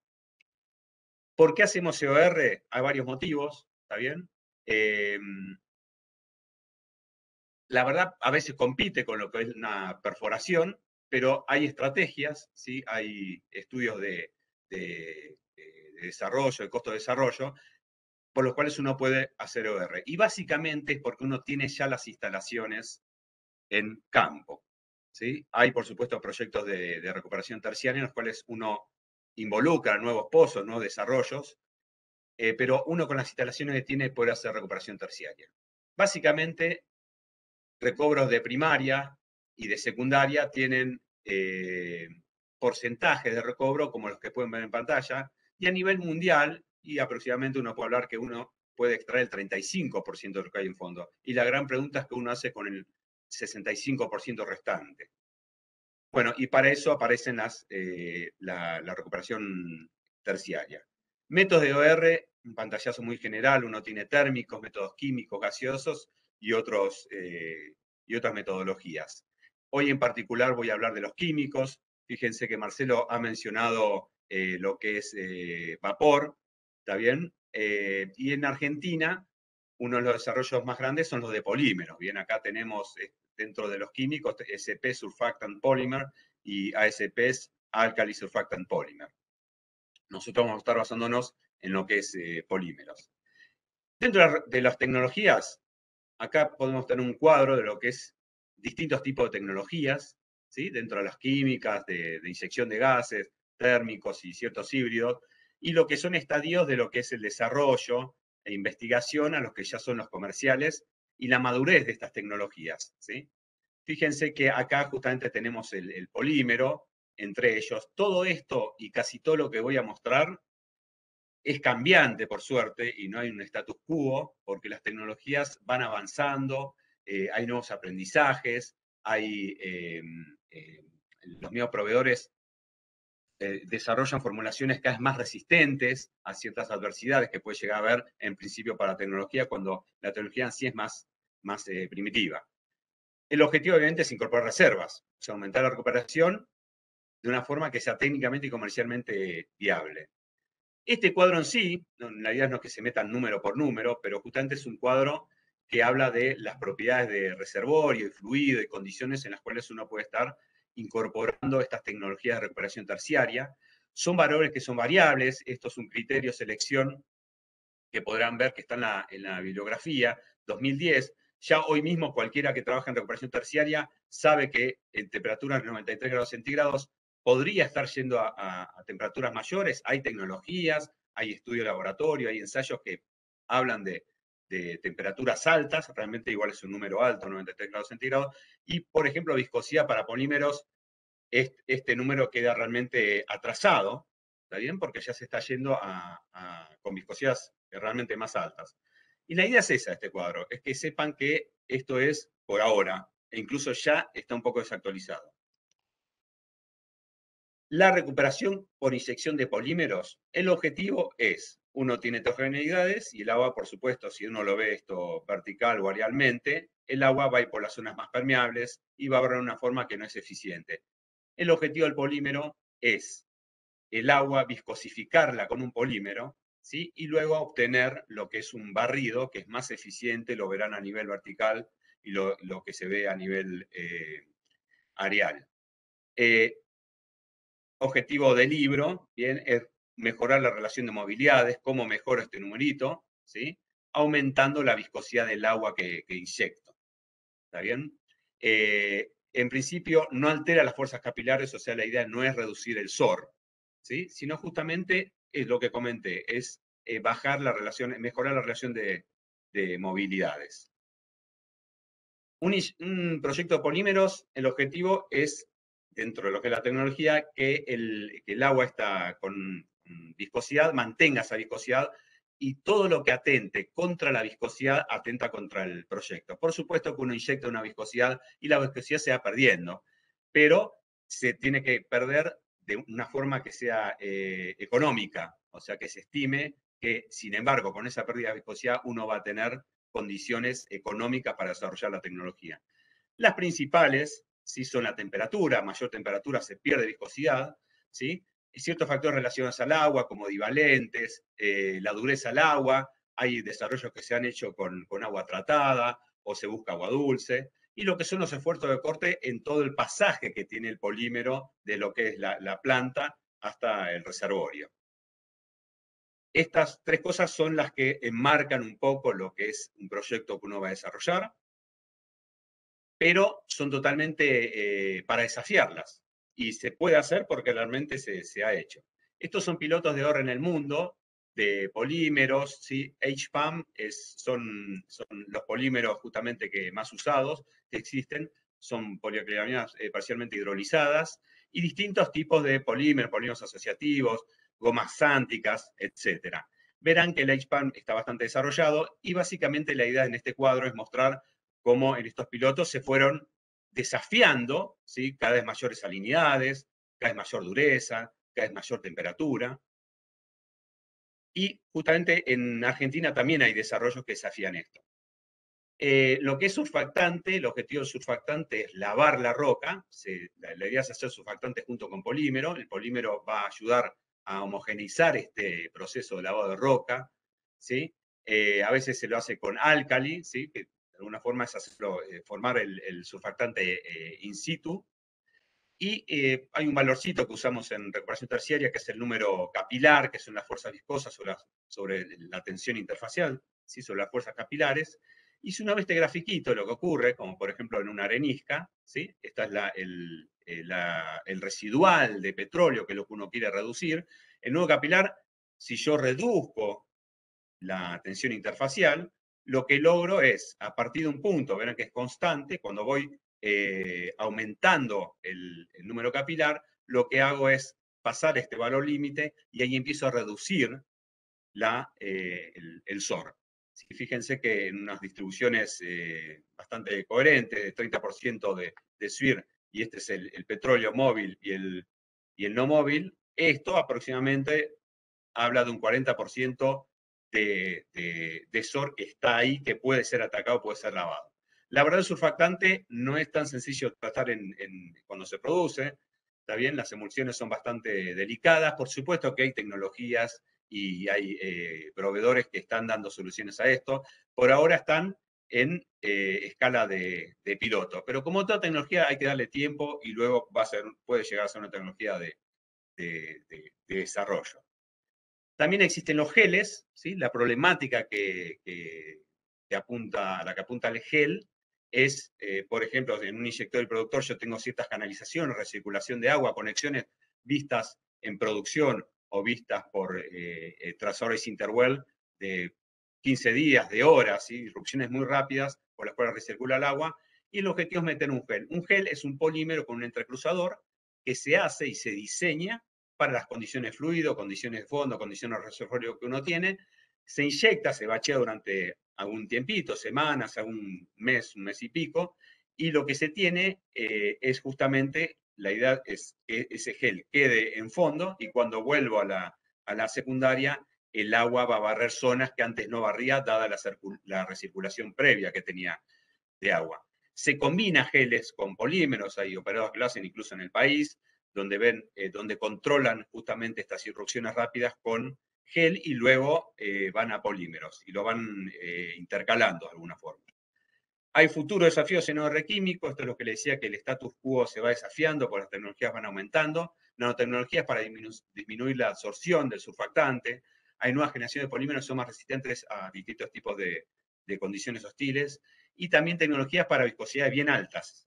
[SPEAKER 3] ¿Por qué hacemos E O R? Hay varios motivos, ¿está bien? Eh, la verdad, a veces compite con lo que es una perforación, pero hay estrategias, ¿sí? Hay estudios de, de, de desarrollo, de costo de desarrollo, por los cuales uno puede hacer O R. Y básicamente es porque uno tiene ya las instalaciones en campo, ¿sí? Hay, por supuesto, proyectos de, de recuperación terciaria en los cuales uno involucra nuevos pozos, nuevos desarrollos, eh, pero uno con las instalaciones que tiene puede hacer recuperación terciaria. Básicamente, recobros de primaria y de secundaria tienen eh, porcentajes de recobro como los que pueden ver en pantalla, y a nivel mundial, y aproximadamente uno puede hablar que uno puede extraer el treinta y cinco por ciento de lo que hay en fondo. Y la gran pregunta es qué uno hace con el sesenta y cinco por ciento restante. Bueno, y para eso aparecen las, eh, la, la recuperación terciaria. Métodos de O R, un pantallazo muy general, uno tiene térmicos, métodos químicos, gaseosos y, otros, eh, y otras metodologías. Hoy en particular voy a hablar de los químicos. Fíjense que Marcelo ha mencionado eh, lo que es eh, vapor, ¿está bien? Eh, y en Argentina, uno de los desarrollos más grandes son los de polímeros. Bien, acá tenemos dentro de los químicos S P Surfactant Polymer y A S Ps Alkali Surfactant Polymer. Nosotros vamos a estar basándonos en lo que es eh, polímeros. Dentro de las tecnologías, acá podemos tener un cuadro de lo que es distintos tipos de tecnologías, ¿sí? Dentro de las químicas, de, de inyección de gases, térmicos y ciertos híbridos, y lo que son estadios de lo que es el desarrollo e investigación a los que ya son los comerciales y la madurez de estas tecnologías, ¿sí? Fíjense que acá justamente tenemos el, el polímero, entre ellos. Todo esto y casi todo lo que voy a mostrar es cambiante, por suerte, y no hay un status quo, porque las tecnologías van avanzando, eh, hay nuevos aprendizajes, hay eh, eh, los mismos proveedores eh, desarrollan formulaciones cada vez más resistentes a ciertas adversidades que puede llegar a haber en principio para la tecnología cuando la tecnología en sí es más, más eh, primitiva. El objetivo, obviamente, es incorporar reservas, o sea, aumentar la recuperación de una forma que sea técnicamente y comercialmente viable. Este cuadro en sí, en realidad no es que se metan número por número, pero justamente es un cuadro que habla de las propiedades de reservorio y fluido y condiciones en las cuales uno puede estar incorporando estas tecnologías de recuperación terciaria. Son valores que son variables, esto es un criterio de selección que podrán ver que está en la, en la bibliografía, dos mil diez. Ya hoy mismo cualquiera que trabaja en recuperación terciaria sabe que en temperaturas de noventa y tres grados centígrados podría estar yendo a, a, a temperaturas mayores. Hay tecnologías, hay estudio de laboratorio, hay ensayos que hablan de, de temperaturas altas, realmente igual es un número alto, noventa y tres grados centígrados, y por ejemplo viscosidad para polímeros, este, este número queda realmente atrasado, ¿está bien? Porque ya se está yendo a, a, con viscosidades realmente más altas. Y la idea es esa, este cuadro, es que sepan que esto es por ahora, e incluso ya está un poco desactualizado. La recuperación por inyección de polímeros, el objetivo es, uno tiene heterogeneidades y el agua, por supuesto, si uno lo ve esto vertical o arealmente, el agua va a ir por las zonas más permeables y va a haber una forma que no es eficiente. El objetivo del polímero es el agua, viscosificarla con un polímero, ¿sí? Y luego obtener lo que es un barrido, que es más eficiente, lo verán a nivel vertical y lo, lo que se ve a nivel eh, areal. Eh, objetivo del libro, bien, es mejorar la relación de movilidades, cómo mejoro este numerito, ¿sí? Aumentando la viscosidad del agua que, que inyecto. ¿Está bien? Eh, en principio no altera las fuerzas capilares, o sea, la idea no es reducir el S O R, ¿sí? Sino justamente es lo que comenté, es eh, bajar la relación, mejorar la relación de, de movilidades. Un, un, proyecto de polímeros, el objetivo es, dentro de lo que es la tecnología, que el, que el agua está con viscosidad, mantenga esa viscosidad, y todo lo que atente contra la viscosidad atenta contra el proyecto. Por supuesto que uno inyecta una viscosidad y la viscosidad se va perdiendo, pero se tiene que perder de una forma que sea eh, económica, o sea, que se estime que, sin embargo, con esa pérdida de viscosidad uno va a tener condiciones económicas para desarrollar la tecnología. Las principales, sí, son la temperatura, a mayor temperatura se pierde viscosidad, ¿sí? Y ciertos factores relacionados al agua, como divalentes, eh, la dureza al agua, hay desarrollos que se han hecho con, con agua tratada o se busca agua dulce, y lo que son los esfuerzos de corte en todo el pasaje que tiene el polímero de lo que es la, la planta hasta el reservorio. Estas tres cosas son las que enmarcan un poco lo que es un proyecto que uno va a desarrollar, pero son totalmente eh, para desafiarlas. Y se puede hacer porque realmente se, se ha hecho. Estos son pilotos de oro en el mundo, de polímeros, ¿sí? H P A M es, son, son los polímeros justamente que más usados que existen, son poliacrilamidas eh, parcialmente hidrolizadas, y distintos tipos de polímeros, polímeros asociativos, gomas sánticas, etcétera. Verán que el H P A M está bastante desarrollado, y básicamente la idea en este cuadro es mostrar cómo en estos pilotos se fueron desafiando, ¿sí? Cada vez mayores salinidades, cada vez mayor dureza, cada vez mayor temperatura. Y justamente en Argentina también hay desarrollos que desafían esto. Eh, lo que es surfactante, el objetivo del surfactante es lavar la roca. Se, la, la idea es hacer surfactante junto con polímero. El polímero va a ayudar a homogeneizar este proceso de lavado de roca, ¿sí? Eh, a veces se lo hace con álcali, ¿sí? Que de alguna forma es hacerlo, eh, formar el, el surfactante eh, in situ. Y eh, hay un valorcito que usamos en recuperación terciaria, que es el número capilar, que son las fuerzas viscosas sobre la, sobre la tensión interfacial, ¿sí? Sobre las fuerzas capilares. Y si uno ve este grafiquito, lo que ocurre, como por ejemplo en una arenisca, ¿sí? Esta es la, el, la, el residual de petróleo, que es lo que uno quiere reducir. El nudo capilar, si yo reduzco la tensión interfacial, lo que logro es, a partir de un punto, verán que es constante, cuando voy eh, aumentando el, el número capilar, lo que hago es pasar este valor límite y ahí empiezo a reducir la, eh, el, el S O R. Sí, fíjense que en unas distribuciones eh, bastante coherentes, de treinta por ciento de, de S W I R, y este es el, el petróleo móvil y el, y el no móvil, esto aproximadamente habla de un cuarenta por ciento de, de, de S O R que está ahí, que puede ser atacado, puede ser lavado. La verdad, el surfactante no es tan sencillo de tratar en, en, cuando se produce. Está bien, las emulsiones son bastante delicadas. Por supuesto que hay tecnologías y hay eh, proveedores que están dando soluciones a esto. Por ahora están en eh, escala de, de piloto. Pero como toda tecnología hay que darle tiempo y luego va a ser, puede llegar a ser una tecnología de, de, de, de desarrollo. También existen los geles, ¿sí? La problemática que, que, que apunta, a la que apunta el gel es, eh, por ejemplo, en un inyector y productor yo tengo ciertas canalizaciones, recirculación de agua, conexiones vistas en producción o vistas por eh, eh, trazadores interwell de quince días, de horas, ¿sí? Irrupciones muy rápidas por las cuales recircula el agua, y el objetivo es meter un gel. Un gel es un polímero con un entrecruzador que se hace y se diseña para las condiciones fluido, condiciones de fondo, condiciones de reservorio que uno tiene, se inyecta, se bachea durante algún tiempito, semanas, algún mes, un mes y pico, y lo que se tiene eh, es justamente, la idea es que ese gel quede en fondo y cuando vuelvo a la, a la secundaria, el agua va a barrer zonas que antes no barría, dada la, la recirculación previa que tenía de agua. Se combina geles con polímeros, hay operadores que lo hacen incluso en el país, donde ven, eh, donde controlan justamente estas irrupciones rápidas con gel y luego eh, van a polímeros y lo van eh, intercalando de alguna forma. Hay futuros desafíos en O R químico, esto es lo que le decía, que el status quo se va desafiando porque las tecnologías van aumentando, nanotecnologías para disminu disminuir la absorción del surfactante, hay nuevas generaciones de polímeros que son más resistentes a distintos tipos de, de condiciones hostiles, y también tecnologías para viscosidades bien altas.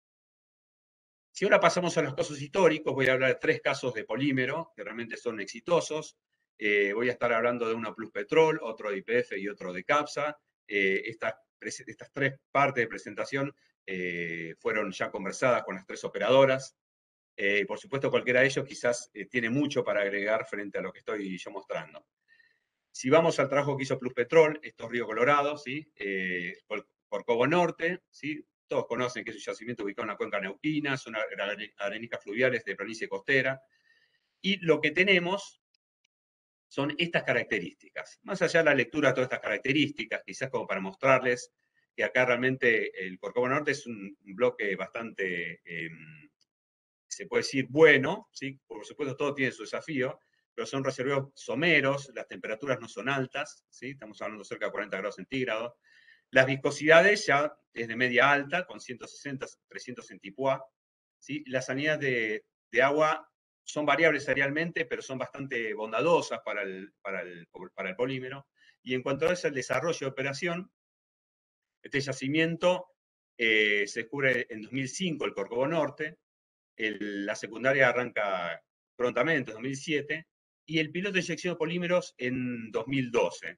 [SPEAKER 3] Si ahora pasamos a los casos históricos, voy a hablar de tres casos de polímero que realmente son exitosos. Eh, voy a estar hablando de uno Plus Petrol, otro de I P F y otro de CAPSA. Eh, estas, estas tres partes de presentación eh, fueron ya conversadas con las tres operadoras. Eh, por supuesto, cualquiera de ellos quizás eh, tiene mucho para agregar frente a lo que estoy yo mostrando. Si vamos al trabajo que hizo Plus Petrol, esto es Río Colorado, ¿sí? Eh, por, por Cobo Norte, ¿sí? Todos conocen que es un yacimiento ubicado en la cuenca neuquina, son areniscas fluviales de planicie costera. Y lo que tenemos son estas características. Más allá de la lectura de todas estas características, quizás como para mostrarles que acá realmente el Corcovado Norte es un, un bloque bastante, eh, se puede decir, bueno, ¿sí? Por supuesto todo tiene su desafío, pero son reservorios someros, las temperaturas no son altas, ¿sí? Estamos hablando cerca de cuarenta grados centígrados. Las viscosidades ya es de media alta, con ciento sesenta, trescientos centipois, ¿sí? Las salidas de, de agua son variables serialmente, pero son bastante bondadosas para el, para el, para el polímero. Y en cuanto a eso, el desarrollo de operación, este yacimiento eh, se descubre en dos mil cinco el Corcovado Norte, el, la secundaria arranca prontamente en dos mil siete, y el piloto de inyección de polímeros en dos mil doce.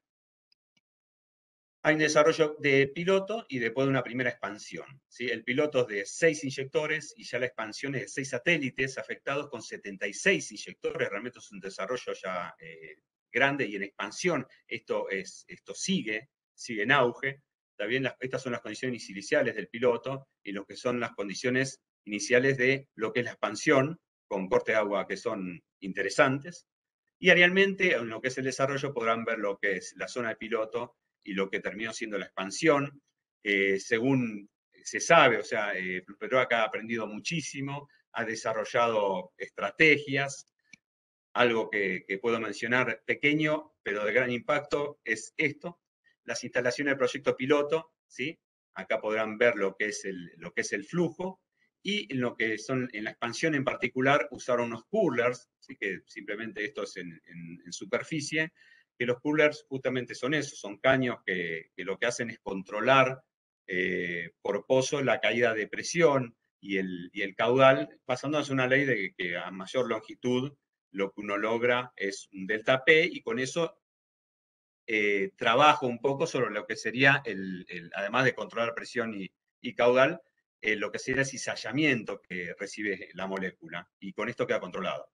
[SPEAKER 3] Hay un desarrollo de piloto y después de una primera expansión, ¿sí? El piloto es de seis inyectores y ya la expansión es de seis satélites afectados con setenta y seis inyectores. Realmente es un desarrollo ya eh, grande y en expansión. Esto, es, esto sigue, sigue en auge. También las, estas son las condiciones iniciales del piloto y lo que son las condiciones iniciales de lo que es la expansión, con corte de agua que son interesantes. Y realmente en lo que es el desarrollo podrán ver lo que es la zona de piloto y lo que terminó siendo la expansión. Eh, según se sabe, o sea, eh, Pluspetrol ha aprendido muchísimo, ha desarrollado estrategias. Algo que, que puedo mencionar pequeño, pero de gran impacto, es esto, las instalaciones del proyecto piloto, ¿sí? Acá podrán ver lo que es el, lo que es el flujo, y en lo que son, en la expansión en particular, usaron unos coolers, ¿sí? Que simplemente esto es en, en, en superficie, que los coolers justamente son eso, son caños que, que lo que hacen es controlar eh, por pozo la caída de presión y el, y el caudal, basándonos en una ley de que a mayor longitud lo que uno logra es un delta P, y con eso eh, trabajo un poco sobre lo que sería, el, el además de controlar presión y, y caudal, eh, lo que sería el cizallamiento que recibe la molécula, y con esto queda controlado.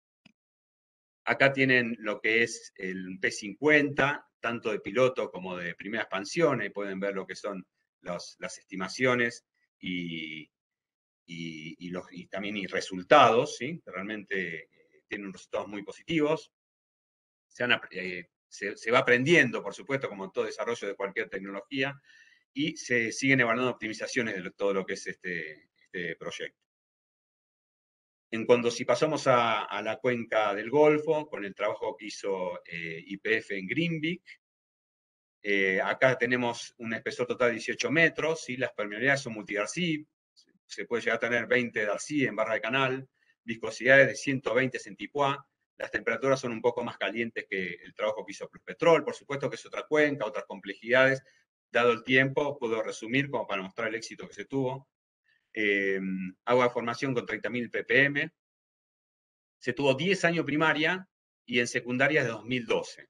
[SPEAKER 3] Acá tienen lo que es el P cincuenta, tanto de piloto como de primera expansión. Ahí pueden ver lo que son los, las estimaciones y, y, y, los, y también y resultados, ¿sí? Realmente eh, tienen resultados muy positivos. Se, han, eh, se, se va aprendiendo, por supuesto, como todo desarrollo de cualquier tecnología, y se siguen evaluando optimizaciones de todo lo que es este, este proyecto. En cuanto si pasamos a, a la cuenca del Golfo, con el trabajo que hizo eh, Y P F en Greenvik, eh, acá tenemos un espesor total de dieciocho metros, ¿sí? Las permeabilidades son multi-Darcy, se puede llegar a tener veinte Darcy en barra de canal, viscosidades de ciento veinte centipois, las temperaturas son un poco más calientes que el trabajo que hizo Pluspetrol, por supuesto que es otra cuenca, otras complejidades. Dado el tiempo, puedo resumir como para mostrar el éxito que se tuvo. Eh, agua de formación con treinta mil ppm. Se tuvo diez años primaria y en secundaria de dos mil doce.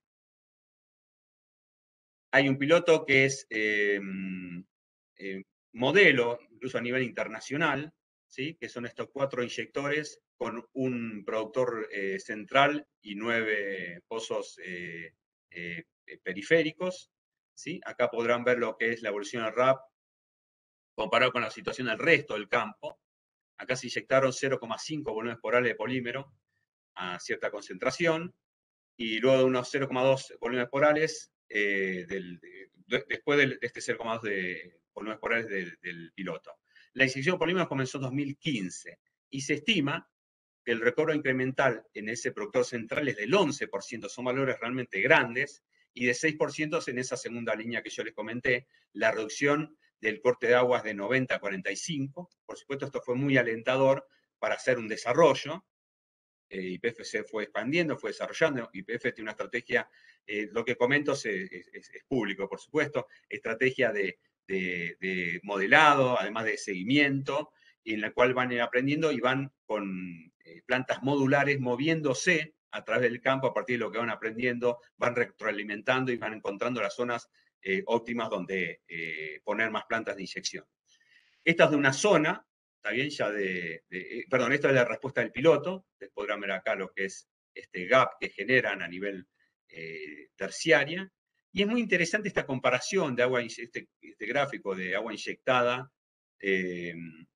[SPEAKER 3] Hay un piloto que es eh, eh, modelo, incluso a nivel internacional, ¿sí? Que son estos cuatro inyectores con un productor eh, central y nueve pozos eh, eh, periféricos, ¿sí? Acá podrán ver lo que es la evolución del R A P comparado con la situación del resto del campo. Acá se inyectaron cero coma cinco volúmenes porales de polímero a cierta concentración, y luego de unos cero coma dos volúmenes porales, eh, del, de, después de, de este cero coma dos de volúmenes porales del, del piloto. La inyección de polímeros comenzó en dos mil quince y se estima que el recobro incremental en ese productor central es del once por ciento, son valores realmente grandes, y de seis por ciento en esa segunda línea que yo les comenté. La reducción del corte de aguas de noventa a cuarenta y cinco. Por supuesto, esto fue muy alentador para hacer un desarrollo. Eh, Y P F se fue expandiendo, fue desarrollando. Y P F tiene una estrategia, eh, lo que comento es, es, es, público, por supuesto, estrategia de, de, de modelado, además de seguimiento, en la cual van aprendiendo y van con eh, plantas modulares moviéndose a través del campo a partir de lo que van aprendiendo, van retroalimentando y van encontrando las zonas eh, óptimas donde eh, poner más plantas de inyección. Esta es de una zona, está bien, ya de, de, perdón, esta es la respuesta del piloto. Ustedes podrán ver acá lo que es este gap que generan a nivel eh, terciaria. Y es muy interesante esta comparación de agua, este, este gráfico de agua inyectada eh,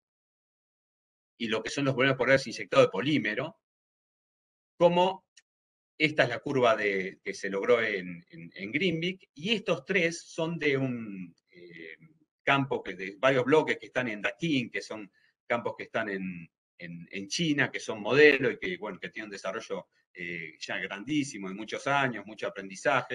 [SPEAKER 3] y lo que son los volúmenes porales inyectados de polímero, como esta es la curva de, que se logró en, en, en Greenvik, y estos tres son de un eh, campo, que, de varios bloques que están en Daquín, que son campos que están en, en, en China, que son modelo y que, bueno, que tienen un desarrollo eh, ya grandísimo, de muchos años, mucho aprendizaje,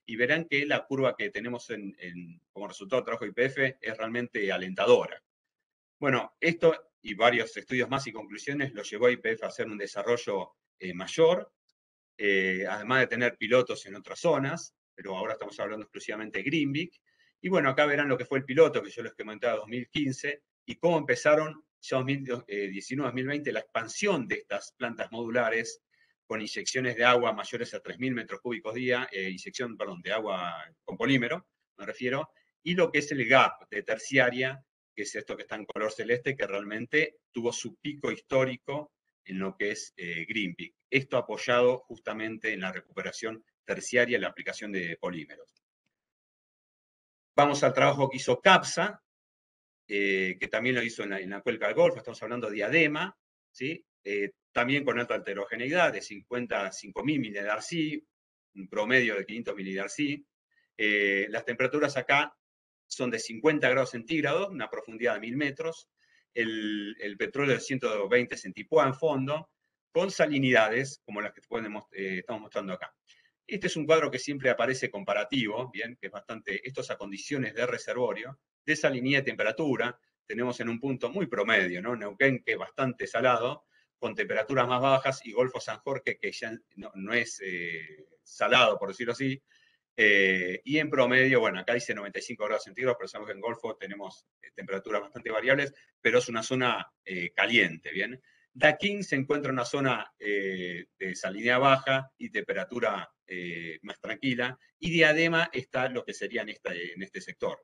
[SPEAKER 3] y verán que la curva que tenemos en, en, como resultado del trabajo de Y P F es realmente alentadora. Bueno, esto y varios estudios más y conclusiones lo llevó a Y P F a hacer un desarrollo eh, mayor, eh, además de tener pilotos en otras zonas, pero ahora estamos hablando exclusivamente de Greenvik. Y bueno, acá verán lo que fue el piloto que yo les comentaba dos mil quince y cómo empezaron ya dos mil diecinueve dos mil veinte la expansión de estas plantas modulares con inyecciones de agua mayores a tres mil metros cúbicos día, eh, inyección, perdón, de agua con polímero, me refiero, y lo que es el gap de terciaria, que es esto que está en color celeste, que realmente tuvo su pico histórico en lo que es eh, Greenvik. Esto apoyado justamente en la recuperación terciaria y la aplicación de polímeros. Vamos al trabajo que hizo CAPSA, eh, que también lo hizo en la, en la cuenca del Golfo, estamos hablando de Diadema, ¿sí? Eh, también con alta heterogeneidad, de cincuenta a cinco mil milidarcy, un promedio de quinientos milidarcy. Eh, las temperaturas acá son de cincuenta grados centígrados, una profundidad de mil metros, el, el petróleo de ciento veinte centipoa en fondo, con salinidades como las que podemos, eh, estamos mostrando acá. Este es un cuadro que siempre aparece comparativo, bien, que es bastante, estos a condiciones de reservorio, de salinidad y temperatura, tenemos en un punto muy promedio, ¿no? Neuquén, que es bastante salado, con temperaturas más bajas, y Golfo San Jorge, que ya no, no es eh, salado, por decirlo así, eh, y en promedio, bueno, acá dice noventa y cinco grados centígrados, pero sabemos que en Golfo tenemos eh, temperaturas bastante variables, pero es una zona eh, caliente, ¿bien? Daquín se encuentra en una zona eh, de salinidad baja y temperatura eh, más tranquila, y Diadema está lo que sería en, esta, en este sector.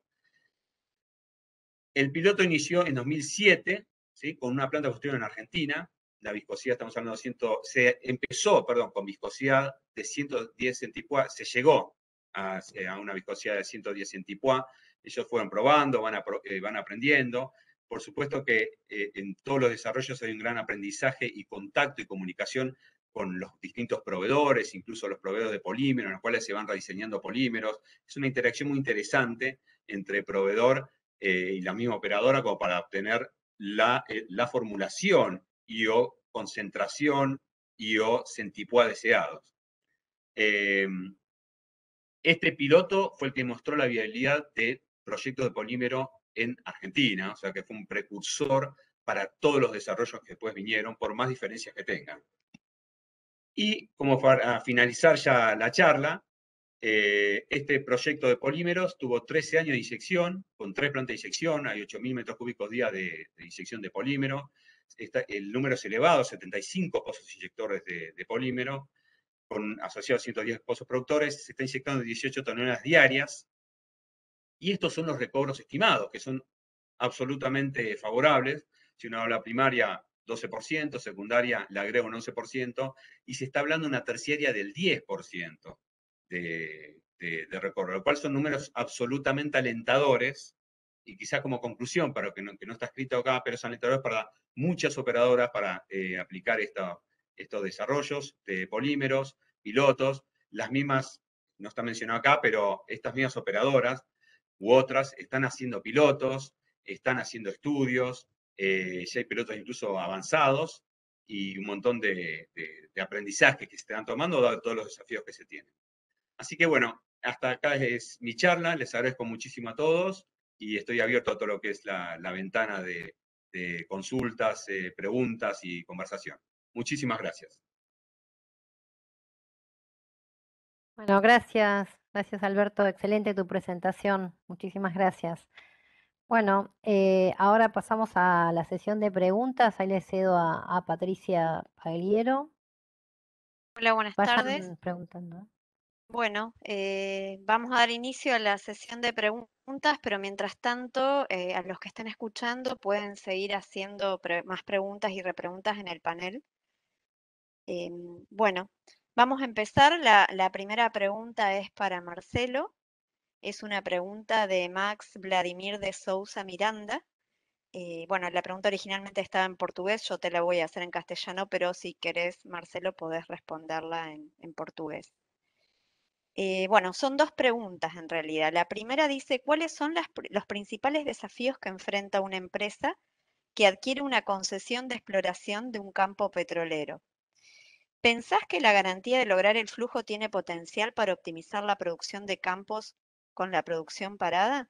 [SPEAKER 3] El piloto inició en dos mil siete, ¿sí? Con una planta construida en Argentina. La viscosidad, estamos hablando de cien, se empezó, perdón, con viscosidad de ciento diez centipoa, se llegó a, a una viscosidad de ciento diez centipoa. Ellos fueron probando, van, a, eh, van aprendiendo. Por supuesto que eh, en todos los desarrollos hay un gran aprendizaje y contacto y comunicación con los distintos proveedores, incluso los proveedores de polímeros, en los cuales se van rediseñando polímeros. Es una interacción muy interesante entre proveedor eh, y la misma operadora como para obtener la, eh, la formulación y o concentración y o centipoa deseados. Eh, este piloto fue el que mostró la viabilidad de proyectos de polímero en Argentina, o sea que fue un precursor para todos los desarrollos que después vinieron, por más diferencias que tengan. Y como para finalizar ya la charla, eh, este proyecto de polímeros tuvo trece años de inyección, con tres plantas de inyección, hay ocho mil metros cúbicos día de, de inyección de polímero. Está, el número es elevado, setenta y cinco pozos inyectores de, de polímero, con asociados ciento diez pozos productores, se está inyectando dieciocho toneladas diarias, y estos son los recobros estimados, que son absolutamente favorables. Si uno habla primaria, doce por ciento, secundaria le agrega un once por ciento, y se está hablando de una terciaria del diez por ciento de, de, de recobro, lo cual son números absolutamente alentadores, y quizá como conclusión, pero que no, que no está escrito acá, pero son alentadores para muchas operadoras para eh, aplicar esta, estos desarrollos de polímeros, pilotos, las mismas, no está mencionado acá, pero estas mismas operadoras u otras están haciendo pilotos, están haciendo estudios, eh, ya hay pilotos incluso avanzados y un montón de, de, de aprendizaje que se están tomando dado todos los desafíos que se tienen. Así que bueno, hasta acá es mi charla, les agradezco muchísimo a todos y estoy abierto a todo lo que es la, la ventana de, de consultas, eh, preguntas y conversación. Muchísimas gracias.
[SPEAKER 1] Bueno, gracias, gracias Alberto, excelente tu presentación, muchísimas gracias. Bueno, eh, ahora pasamos a la sesión de preguntas, ahí le cedo a, a Patricia Pagliero.
[SPEAKER 4] Hola, buenas
[SPEAKER 1] Vayan
[SPEAKER 4] tardes.
[SPEAKER 1] preguntando.
[SPEAKER 4] Bueno, eh, vamos a dar inicio a la sesión de preguntas, pero mientras tanto, eh, a los que estén escuchando pueden seguir haciendo pre- más preguntas y repreguntas en el panel. Em, bueno, vamos a empezar. La, la primera pregunta es para Marcelo. Es una pregunta de Max Vladimir de Sousa Miranda. Eh, bueno, la pregunta originalmente estaba en portugués, yo te la voy a hacer en castellano, pero si querés, Marcelo, podés responderla en, en portugués. Eh, bueno, son dos preguntas en realidad. La primera dice, ¿cuáles son las pr- los principales desafíos que enfrenta una empresa que adquiere una concesión de exploración de un campo petrolero? ¿Pensás que la garantía de lograr el flujo tiene potencial para optimizar la producción de campos con la producción parada?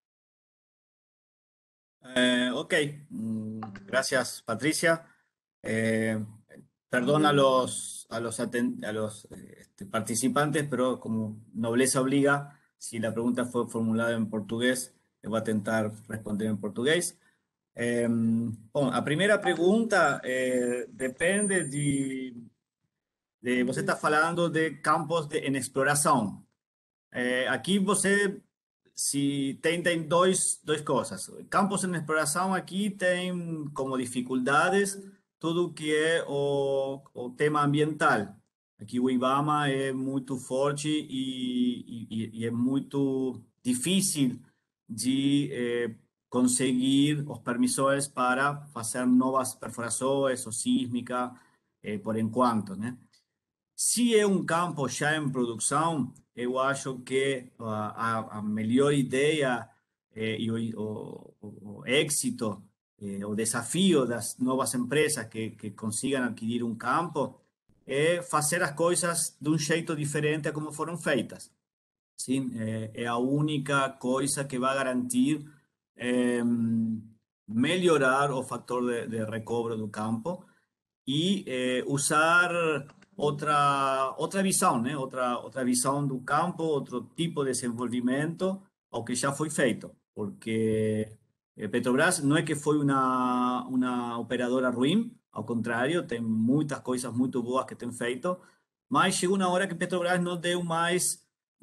[SPEAKER 2] Eh, ok, mm, gracias Patricia. Eh, perdón a los, a los, aten- a los eh, este, participantes, pero como nobleza obliga, si la pregunta fue formulada en portugués, le voy a tentar responder en portugués. Eh, bom, a primeira pergunta eh, depende de, de. Você está falando de campos de, em exploração. É, aqui você se tem, tem dois, duas coisas. Campos em exploração aqui tem como dificuldades tudo que é o, o tema ambiental. Aqui o IBAMA é muito forte e, e, e é muito difícil de eh, conseguir os permissões para fazer novas perfurações ou sísmica eh, por enquanto, né? Se é um campo já em produção, eu acho que a, a, a melhor ideia eh, e o, o, o êxito, eh, o desafio das novas empresas que, que consigam adquirir um campo é fazer as coisas de um jeito diferente a como foram feitas. Sim, é, é a única coisa que vai garantir eh, melhorar o fator de, de recobro do campo e eh, usar outra outra visão, né? Outra outra visão do campo, outro tipo de desenvolvimento ao que já foi feito, porque eh, Petrobras não é que foi uma uma operadora ruim, ao contrário, tem muitas coisas muito boas que tem feito, mas chegou uma hora que Petrobras não deu mais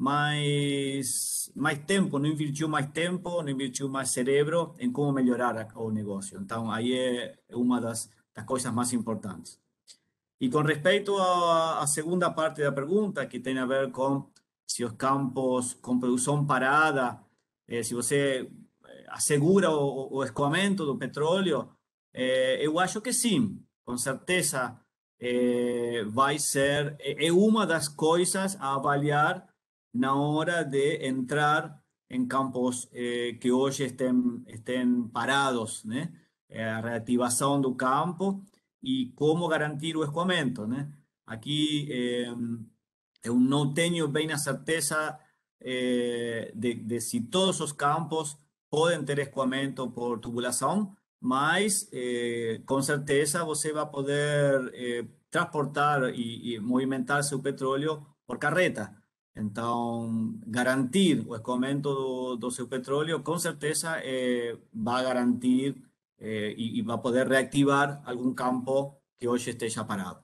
[SPEAKER 2] mais mais tempo, não investiu mais tempo, não investiu mais cerebro em como melhorar o negócio. Então, aí é uma das das coisas mais importantes. E com respeito à, à segunda parte da pergunta, que tem a ver com se os campos com produção parada, eh, se você assegura o, o escoamento do petróleo, eh, eu acho que sim, com certeza eh, vai ser, é uma das coisas a avaliar na hora de entrar em campos eh, que hoje estén, estén parados, né? A reativação do campo e como garantir o escoamento, né? Aqui eh, eu não tenho bem a certeza eh, de, de se todos os campos podem ter escoamento por tubulação, mas eh, com certeza você vai poder eh, transportar e, e movimentar seu petróleo por carreta. Então, garantir o escoamento do, do seu petróleo, com certeza eh, vai garantir eh, y, y va a poder reactivar algún campo que hoy esté ya parado.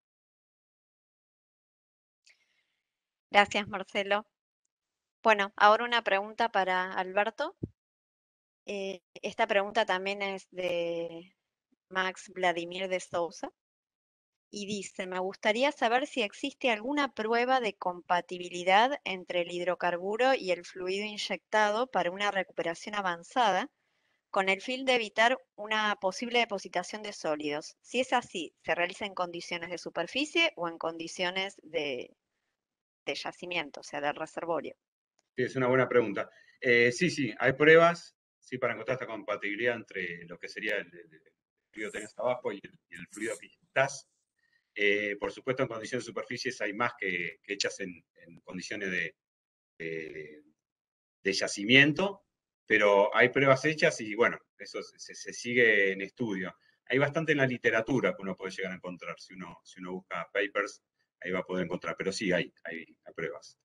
[SPEAKER 4] Gracias, Marcelo. Bueno, ahora una pregunta para Alberto. Eh, esta pregunta también es de Max Vladimir de Sousa y dice, me gustaría saber si existe alguna prueba de compatibilidad entre el hidrocarburo y el fluido inyectado para una recuperación avanzada con el fin de evitar una posible depositación de sólidos. Si es así, ¿se realiza en condiciones de superficie o en condiciones de, de yacimiento, o sea, del reservorio?
[SPEAKER 3] Sí, es una buena pregunta. Eh, sí, sí, hay pruebas sí, para encontrar esta compatibilidad entre lo que sería el, el, el fluido que tenés abajo y el, y el fluido que estás. Eh, por supuesto, en condiciones de superficies hay más que, que hechas en, en condiciones de, de, de, yacimiento, pero hay pruebas hechas y bueno, eso se, se, sigue en estudio. Hay bastante en la literatura que uno puede llegar a encontrar. Si uno, si uno busca papers, ahí va a poder encontrar, pero sí hay, hay, hay pruebas.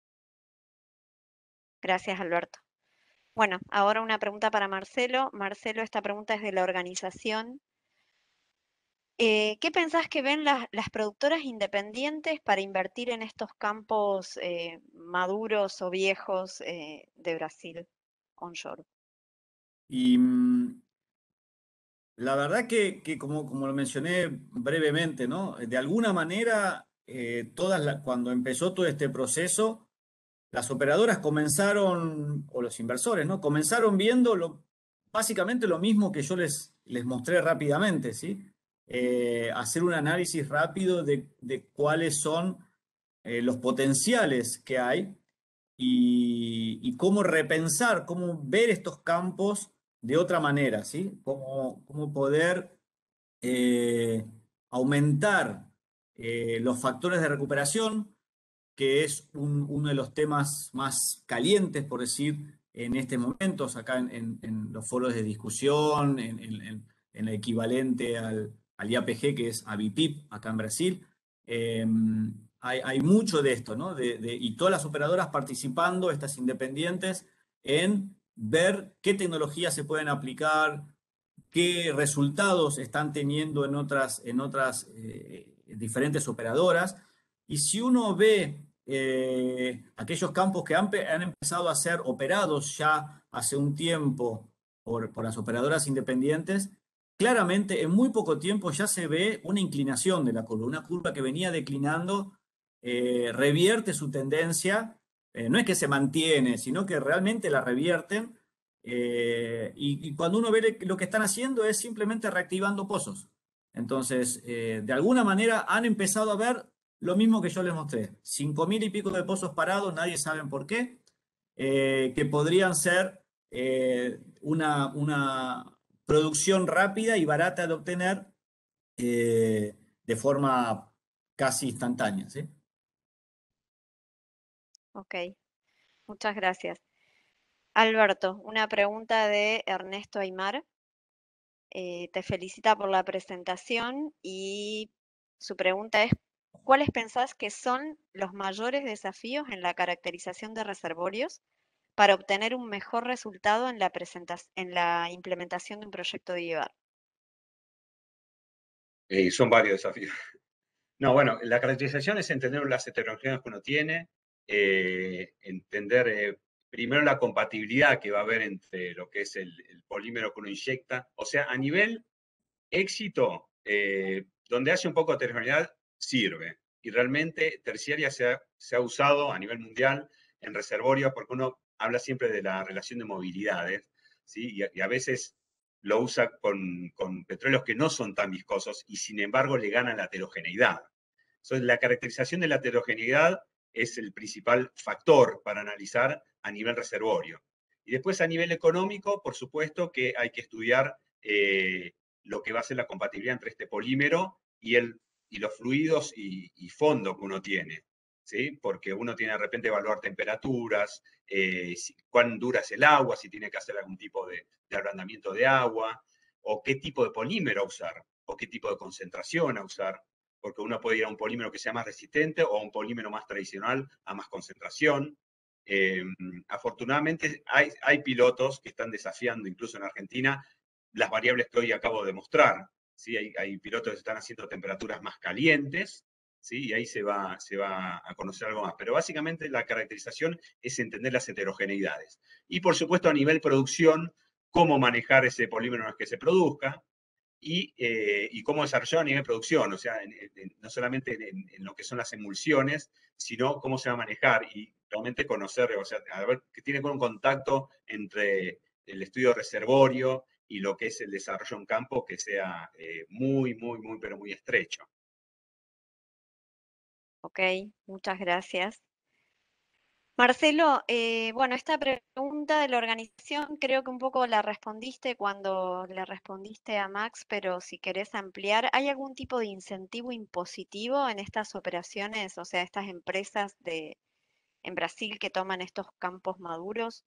[SPEAKER 4] Gracias, Alberto. Bueno, ahora una pregunta para Marcelo. Marcelo, esta pregunta es de la organización. Eh, ¿qué pensás que ven las, las productoras independientes para invertir en estos campos eh, maduros o viejos eh, de Brasil onshore?
[SPEAKER 2] Y mm, la verdad que, que como, como lo mencioné brevemente, ¿no? De alguna manera, eh, todas la- cuando empezó todo este proceso, las operadoras comenzaron, o los inversores, ¿no? Comenzaron viendo lo, básicamente lo mismo que yo les, les mostré rápidamente, ¿sí? Eh, hacer un análisis rápido de, de cuáles son eh, los potenciales que hay y, y cómo repensar, cómo ver estos campos de otra manera, ¿sí? Cómo, cómo poder eh, aumentar eh, los factores de recuperación, que es un, uno de los temas más calientes, por decir, en estos momentos, acá en, en, en los foros de discusión, en, en, en el equivalente al, al I A P G, que es ABIPIP, acá en Brasil. Eh, hay, hay mucho de esto, ¿no? De, de, y todas las operadoras participando, estas independientes, en ver qué tecnologías se pueden aplicar, qué resultados están teniendo en otras, en otras eh, diferentes operadoras. Y si uno ve eh, aquellos campos que han, han, empezado a ser operados ya hace un tiempo por, por las operadoras independientes, claramente en muy poco tiempo ya se ve una inclinación de la curva, una curva que venía declinando, eh, revierte su tendencia, eh, no es que se mantiene, sino que realmente la revierten. Eh, y, y cuando uno ve lo que están haciendo es simplemente reactivando pozos. Entonces, eh, de alguna manera han empezado a ver lo mismo que yo les mostré. Cinco mil y pico de pozos parados, nadie sabe por qué, eh, que podrían ser eh, una, una producción rápida y barata de obtener eh, de forma casi instantánea, ¿sí?
[SPEAKER 4] Ok, muchas gracias. Alberto, una pregunta de Ernesto Aymar. Eh, te felicita por la presentación y su pregunta es, ¿cuáles pensás que son los mayores desafíos en la caracterización de reservorios para obtener un mejor resultado en la, en la implementación de un proyecto de I V A R?
[SPEAKER 3] Eh, son varios desafíos. No, bueno, la caracterización es entender las heterogeneidades que uno tiene, eh, entender eh, primero la compatibilidad que va a haber entre lo que es el, el polímero que uno inyecta. O sea, a nivel éxito, eh, donde hace un poco de heterogeneidad, sirve. Y realmente terciaria se ha, se ha usado a nivel mundial en reservorios porque uno habla siempre de la relación de movilidades, ¿sí? Y a, y a veces lo usa con, con petróleos que no son tan viscosos y sin embargo le ganan la heterogeneidad. Entonces, la caracterización de la heterogeneidad es el principal factor para analizar a nivel reservorio. Y después a nivel económico, por supuesto que hay que estudiar eh, lo que va a ser la compatibilidad entre este polímero y, el, y los fluidos y, y fondo que uno tiene. ¿Sí? Porque uno tiene de repente evaluar temperaturas, eh, si, cuán dura es el agua, si tiene que hacer algún tipo de, de ablandamiento de agua, o qué tipo de polímero a usar, o qué tipo de concentración a usar, porque uno puede ir a un polímero que sea más resistente o a un polímero más tradicional a más concentración. Eh, afortunadamente hay, hay pilotos que están desafiando, incluso en Argentina, las variables que hoy acabo de mostrar. ¿Sí? Hay, hay pilotos que están haciendo temperaturas más calientes, ¿sí? Y ahí se va, se va a conocer algo más. Pero básicamente la caracterización es entender las heterogeneidades. Y por supuesto a nivel producción, cómo manejar ese polímero que se produzca, y, eh, y cómo desarrollar a nivel de producción, o sea, en, en, no solamente en, en, lo que son las emulsiones, sino cómo se va a manejar y realmente conocer, o sea, a ver, que tiene un contacto entre el estudio reservorio y lo que es el desarrollo en campo que sea eh, muy, muy, muy, pero muy estrecho.
[SPEAKER 4] Ok, muchas gracias. Marcelo, eh, bueno, esta pregunta de la organización creo que un poco la respondiste cuando le respondiste a Max, pero si querés ampliar, ¿hay algún tipo de incentivo impositivo en estas operaciones, o sea, estas empresas de, en Brasil que toman estos campos maduros?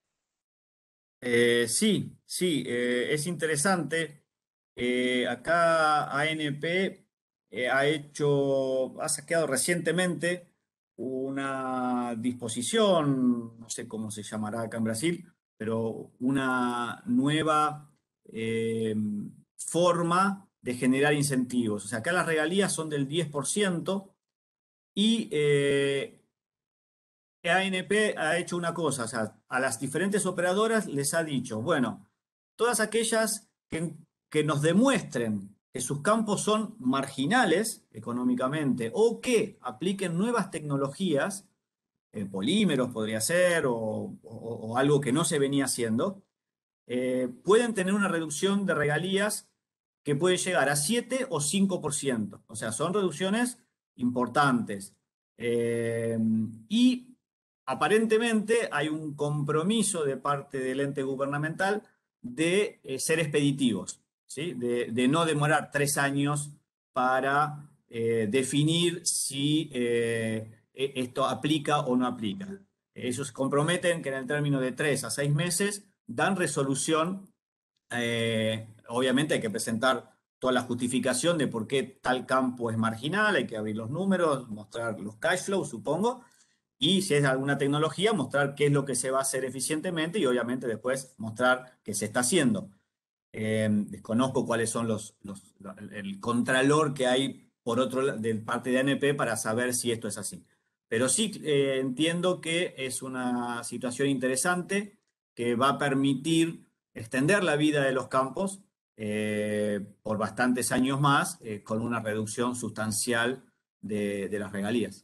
[SPEAKER 2] Eh, sí, sí, eh, es interesante. Eh, acá A N P eh, ha hecho, ha saqueado recientemente una disposición, no sé cómo se llamará acá en Brasil, pero una nueva eh, forma de generar incentivos. O sea, acá las regalías son del diez por ciento y eh, A N P ha hecho una cosa, o sea, a las diferentes operadoras les ha dicho, bueno, todas aquellas que, que nos demuestren que sus campos son marginales económicamente o que apliquen nuevas tecnologías, eh, polímeros podría ser, o, o- o algo que no se venía haciendo, eh, pueden tener una reducción de regalías que puede llegar a siete o cinco por ciento. O sea, son reducciones importantes. Eh, y aparentemente hay un compromiso de parte del ente gubernamental de eh, ser expeditivos, ¿sí? De, de no demorar tres años para eh, definir si eh, e- esto aplica o no aplica. Ellos comprometen que en el término de tres a seis meses dan resolución. Eh, obviamente hay que presentar toda la justificación de por qué tal campo es marginal, hay que abrir los números, mostrar los cash flows, supongo, y si es alguna tecnología, mostrar qué es lo que se va a hacer eficientemente y obviamente después mostrar que se está haciendo. Eh, desconozco cuáles son los, los- el contralor que hay por otro la- de parte de A N P para saber si esto es así. Pero sí eh, entiendo que es una situación interesante que va a permitir extender la vida de los campos eh, por bastantes años más, eh, con una reducción sustancial de, de las regalías.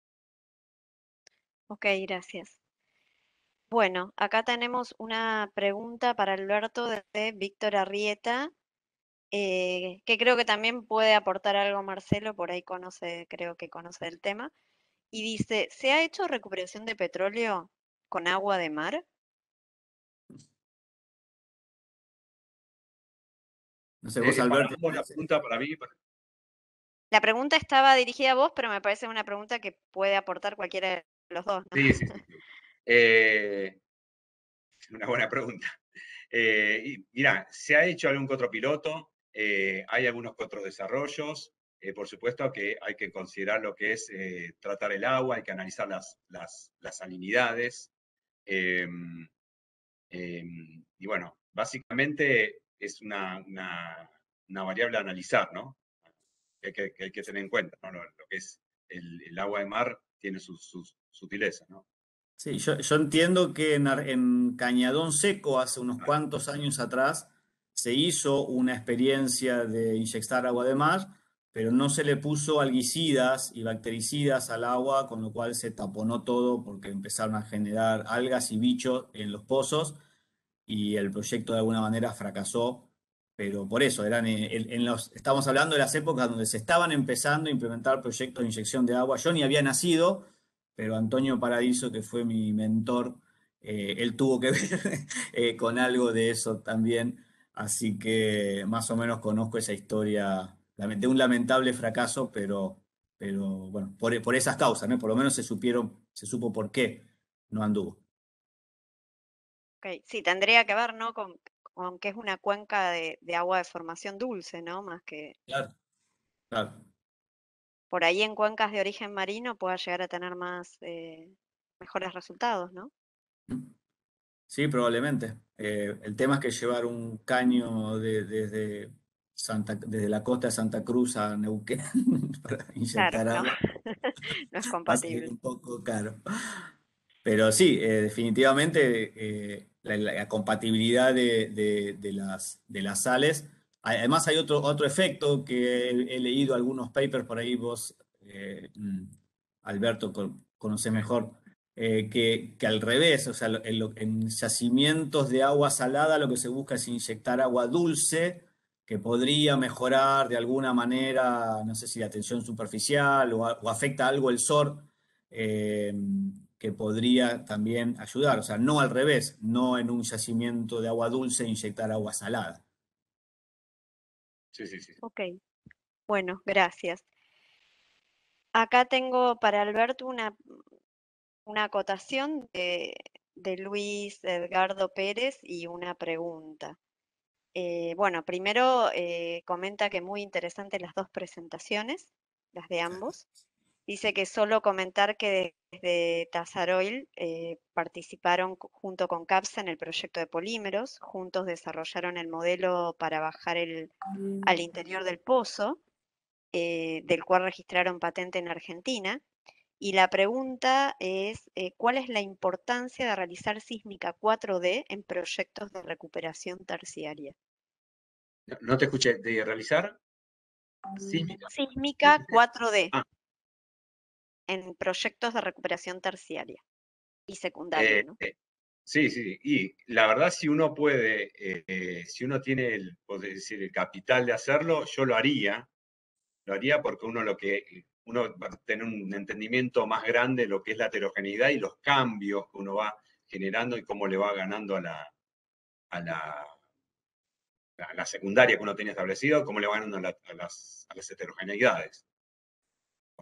[SPEAKER 4] Ok, gracias. Bueno, acá tenemos una pregunta para Alberto de de Víctor Arrieta, eh, que creo que también puede aportar algo Marcelo, por ahí conoce, creo que conoce el tema. Y dice, ¿se ha hecho recuperación de petróleo con agua de mar?
[SPEAKER 2] No sé, vos,
[SPEAKER 3] Eh, para
[SPEAKER 2] Alberto.
[SPEAKER 3] ambos la pregunta para mí,
[SPEAKER 4] La pregunta estaba dirigida a vos, pero me parece una pregunta que puede aportar cualquiera de los dos, ¿no?
[SPEAKER 3] sí, sí, sí. sí. Eh, una buena pregunta. Eh, y, mirá, se ha hecho algún que otro piloto, eh, hay algunos que otros desarrollos, eh, por supuesto que hay que considerar lo que es eh, tratar el agua, hay que analizar las, las, las salinidades. eh, eh, y bueno, básicamente es una, una, una variable a analizar, ¿no? Que hay que, que hay que tener en cuenta, ¿no? Lo, lo que es el, el agua de mar tiene sus, sus sutilezas, ¿no?
[SPEAKER 2] Sí, yo, yo entiendo que en, Ar- en Cañadón Seco, hace unos cuantos años atrás, se hizo una experiencia de inyectar agua de mar, pero no se le puso algicidas y bactericidas al agua, con lo cual se taponó todo porque empezaron a generar algas y bichos en los pozos y el proyecto de alguna manera fracasó. Pero por eso, eran en, en- en los, estamos hablando de las épocas donde se estaban empezando a implementar proyectos de inyección de agua. Yo ni había nacido, pero Antonio Paradiso, que fue mi mentor, eh, él tuvo que ver eh, con algo de eso también. Así que más o menos conozco esa historia de un lamentable fracaso, pero, pero bueno, por, por esas causas, ¿no? Por lo menos se supieron, se supo por qué no anduvo.
[SPEAKER 4] Ok, sí, tendría que ver, ¿no? Con, con que es una cuenca de, de agua de formación dulce, ¿no? Más que
[SPEAKER 2] Claro, claro.
[SPEAKER 4] por ahí en cuencas de origen marino pueda llegar a tener más, eh, mejores resultados, ¿no?
[SPEAKER 2] Sí, probablemente. Eh, el tema es que llevar un caño de- desde, Santa, desde la costa de Santa Cruz a Neuquén para
[SPEAKER 4] Claro,
[SPEAKER 2] inyectar
[SPEAKER 4] no,
[SPEAKER 2] agua
[SPEAKER 4] no es
[SPEAKER 2] va a salir
[SPEAKER 4] compatible.
[SPEAKER 2] un poco caro. Pero sí, eh, definitivamente eh, la, la compatibilidad de, de- de las, de las sales. Además hay otro, otro efecto que he, he leído algunos papers por ahí, vos, eh, mm, Alberto, con- conocés mejor, eh, que, que al revés, o sea, lo- en, lo- en yacimientos de agua salada lo que se busca es inyectar agua dulce que podría mejorar de alguna manera, no sé si la tensión superficial o, a- o afecta algo el S O R. eh, que podría también ayudar, o sea, no al revés, no en un yacimiento de agua dulce inyectar agua salada.
[SPEAKER 3] Sí, sí, sí.
[SPEAKER 4] Ok, bueno, gracias. Acá tengo para Alberto una, una acotación de, de Luis Edgardo Pérez y una pregunta. Eh, bueno, primero eh, comenta que muy interesantes las dos presentaciones, las de ambos. Dice que solo comentar que desde Tazaroil eh, participaron cu- junto con CAPSA en el proyecto de polímeros, juntos desarrollaron el modelo para bajar el, al interior del pozo, eh, del cual registraron patente en Argentina. Y la pregunta es, eh, ¿cuál es la importancia de realizar sísmica cuatro D en proyectos de recuperación terciaria?
[SPEAKER 3] No, no te escuché. ¿De realizar? Sísmica.
[SPEAKER 4] Sísmica cuatro D
[SPEAKER 3] Ah,
[SPEAKER 4] en proyectos de recuperación terciaria y secundaria,
[SPEAKER 3] eh,
[SPEAKER 4] ¿no?
[SPEAKER 3] eh, sí, sí. Y la verdad, si uno puede, eh, eh, si uno tiene el, podría decir, el capital de hacerlo, yo lo haría. Lo haría porque uno lo que uno va a tener un entendimiento más grande de lo que es la heterogeneidad y los cambios que uno va generando y cómo le va ganando a la, a la, a la secundaria que uno tenía establecido, cómo le va ganando a, la- a las, a las heterogeneidades.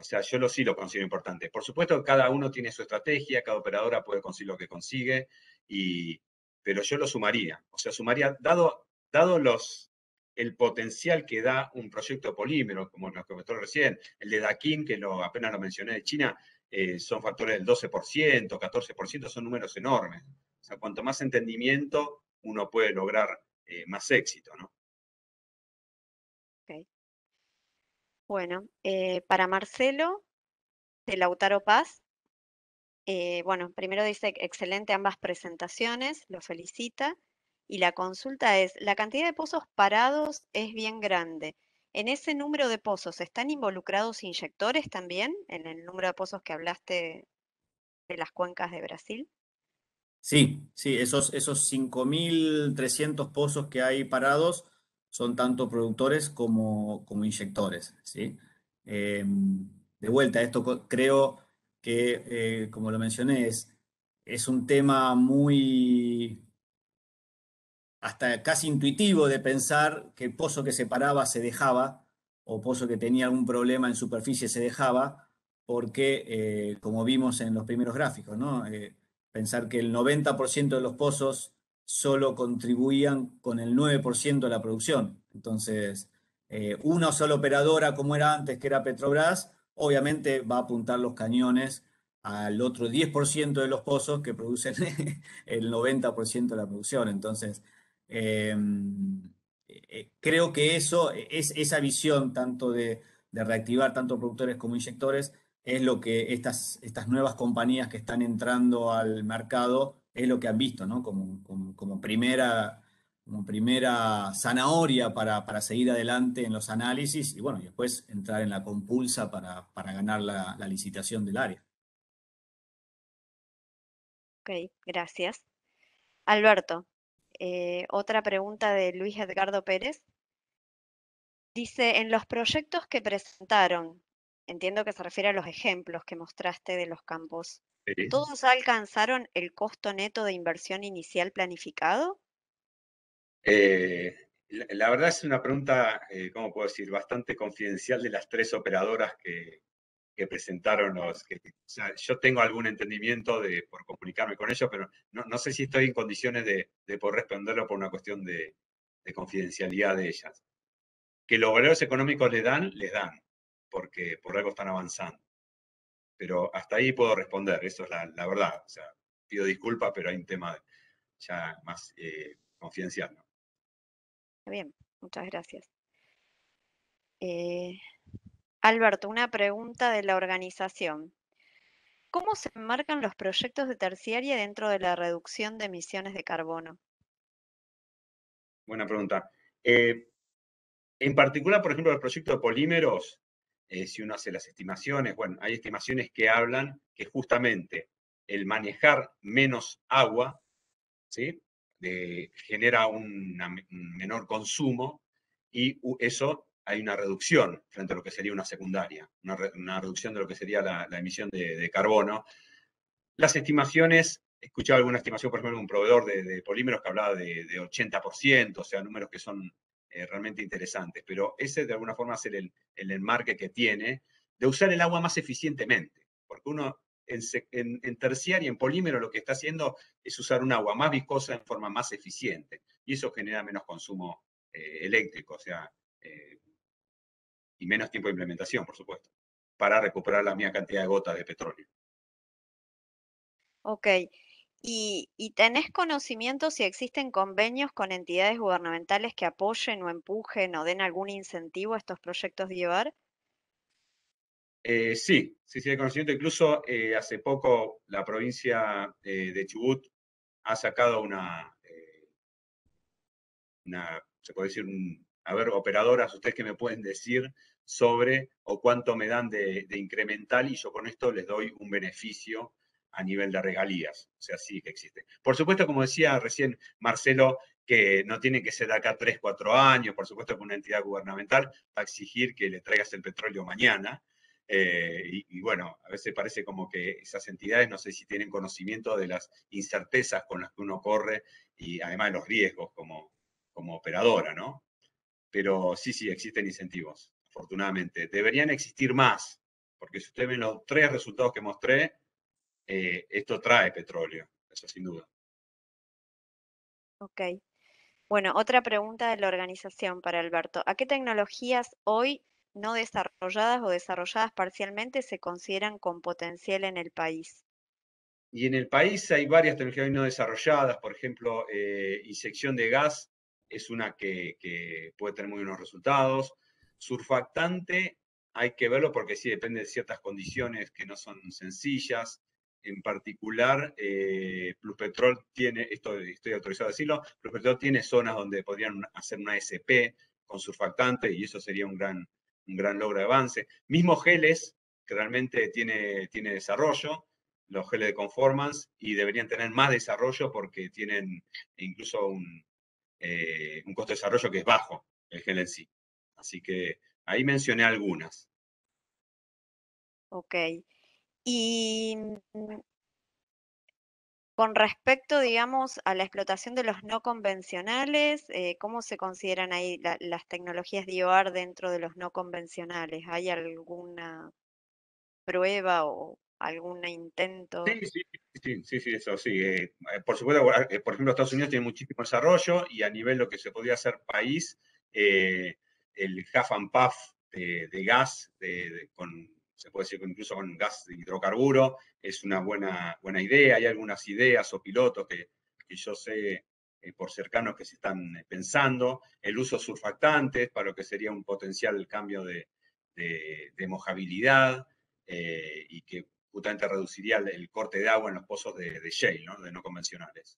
[SPEAKER 3] O sea, yo lo sí lo considero importante. Por supuesto que cada uno tiene su estrategia, cada operadora puede conseguir lo que consigue, y, pero yo lo sumaría. O sea, sumaría, dado, dado los, el potencial que da un proyecto de polímero, como lo que comentó recién, el de Dakin, que lo, apenas lo mencioné de China, eh, son factores del doce por ciento, catorce por ciento, son números enormes. O sea, cuanto más entendimiento, uno puede lograr eh, más éxito, ¿no?
[SPEAKER 4] Ok. Bueno, eh, para Marcelo, de Lautaro Paz, eh, bueno, primero dice excelente ambas presentaciones, lo felicita. Y la consulta es, la cantidad de pozos parados es bien grande. ¿En ese número de pozos están involucrados inyectores también? ¿En el número de pozos que hablaste de las cuencas de Brasil?
[SPEAKER 2] Sí, sí, esos, esos cinco mil trescientos pozos que hay parados son tanto productores como, como inyectores, ¿sí? Eh, de vuelta, esto co- creo que, eh, como lo mencioné, es, es un tema muy, hasta casi intuitivo de pensar que el pozo que se paraba se dejaba, o pozo que tenía algún problema en superficie se dejaba, porque, eh, como vimos en los primeros gráficos, ¿no? Eh, pensar que el noventa por ciento de los pozos solo contribuían con el nueve por ciento de la producción. Entonces, eh, una sola operadora, como era antes, que era Petrobras, obviamente va a apuntar los cañones al otro diez por ciento de los pozos que producen el noventa por ciento de la producción. Entonces, eh, eh, creo que eso, es, esa visión tanto de, de reactivar tanto productores como inyectores, es lo que estas, estas nuevas compañías que están entrando al mercado, es lo que han visto, ¿no? Como, como, como primera, como primera zanahoria para, para seguir adelante en los análisis y bueno, y después entrar en la compulsa para, para ganar la, la licitación del área.
[SPEAKER 4] Ok, gracias. Alberto, eh, otra pregunta de Luis Edgardo Pérez. Dice, en los proyectos que presentaron, entiendo que se refiere a los ejemplos que mostraste de los campos,
[SPEAKER 3] Sí.
[SPEAKER 4] ¿todos alcanzaron el costo neto de inversión inicial planificado?
[SPEAKER 3] Eh, la, la verdad es una pregunta, eh, ¿cómo puedo decir?, bastante confidencial de las tres operadoras que, que presentaron los... Que, o sea, yo tengo algún entendimiento de, por comunicarme con ellos, pero no, no sé si estoy en condiciones de, de poder responderlo por una cuestión de, de confidencialidad de ellas. Que los valores económicos les dan, les dan, porque por algo están avanzando. Pero hasta ahí puedo responder, eso es la, la verdad. O sea, pido disculpas, pero hay un tema ya más eh, confidencial, ¿no?
[SPEAKER 4] Bien, muchas gracias. Eh, Alberto, una pregunta de la organización. ¿Cómo se enmarcan los proyectos de terciaria dentro de la reducción de emisiones de carbono?
[SPEAKER 3] Buena pregunta. Eh, en particular, por ejemplo, el proyecto de polímeros, eh, si uno hace las estimaciones, bueno, hay estimaciones que hablan que justamente el manejar menos agua, ¿sí? De, genera una, un menor consumo y eso hay una reducción frente a lo que sería una secundaria, una, re, una reducción de lo que sería la, la emisión de, de carbono. Las estimaciones, he escuchado alguna estimación, por ejemplo, de un proveedor de, de polímeros que hablaba de, de ochenta por ciento, o sea, números que son eh, realmente interesantes, pero ese de alguna forma es el, el enmarque que tiene de usar el agua más eficientemente, porque uno en, en, en terciaria, en polímero, lo que está haciendo es usar un agua más viscosa en forma más eficiente, y eso genera menos consumo eh, eléctrico, o sea, eh, y menos tiempo de implementación, por supuesto, para recuperar la misma cantidad de gotas de petróleo.
[SPEAKER 4] Ok. ¿Y, y tenés conocimiento si existen convenios con entidades gubernamentales que apoyen o empujen o den algún incentivo a estos proyectos de llevar?
[SPEAKER 3] Eh, sí, sí, sí, hay conocimiento. Incluso eh, hace poco la provincia eh, de Chubut ha sacado una, eh, una, se puede decir, un, a ver, operadoras, ustedes que me pueden decir sobre o cuánto me dan de, de incremental y yo con esto les doy un beneficio a nivel de regalías. O sea, sí que existe. Por supuesto, como decía recién Marcelo, que no tiene que ser de acá tres, cuatro años, por supuesto que una entidad gubernamental va a exigir que le traigas el petróleo mañana. Eh, y, y bueno, a veces parece como que esas entidades no sé si tienen conocimiento de las incertezas con las que uno corre y además de los riesgos como, como operadora, ¿no? Pero sí, sí, existen incentivos, afortunadamente. Deberían existir más, porque si ustedes ven los tres resultados que mostré, eh, esto trae petróleo, eso sin duda.
[SPEAKER 4] Ok. Bueno, otra pregunta de la organización para Alberto. ¿A qué tecnologías hoy no desarrolladas o desarrolladas parcialmente se consideran con potencial en el país?
[SPEAKER 3] Y en el país hay varias tecnologías no desarrolladas, por ejemplo, eh, inyección de gas es una que, que puede tener muy buenos resultados. Surfactante hay que verlo porque sí depende de ciertas condiciones que no son sencillas. En particular, eh, Pluspetrol tiene, esto estoy autorizado a decirlo, Pluspetrol tiene zonas donde podrían hacer una S P con surfactante y eso sería un gran, un gran logro de avance. Mismo geles, que realmente tiene, tiene desarrollo, los geles de conformance, y deberían tener más desarrollo porque tienen incluso un, eh, un costo de desarrollo que es bajo, el gel en sí. Así que ahí mencioné algunas.
[SPEAKER 4] Ok. Y mm, con respecto, digamos, a la explotación de los no convencionales, eh, ¿cómo se consideran ahí la- las tecnologías D O R dentro de los no convencionales? ¿Hay alguna prueba o algún intento?
[SPEAKER 3] Sí, sí, sí, sí, sí, eso sí. Eh, por supuesto, eh, por ejemplo, Estados Unidos tiene muchísimo desarrollo y a nivel lo que se podría hacer país, eh, el half and puff de, de gas, de, de, con, se puede decir que incluso con gas de hidrocarburo, es una buena, buena idea. Hay algunas ideas o pilotos que, que yo sé eh, por cercanos que se están eh, pensando. El uso de surfactantes para lo que sería un potencial cambio de, de, de mojabilidad eh, y que justamente reduciría el, el corte de agua en los pozos de, de shale, ¿no? De no convencionales.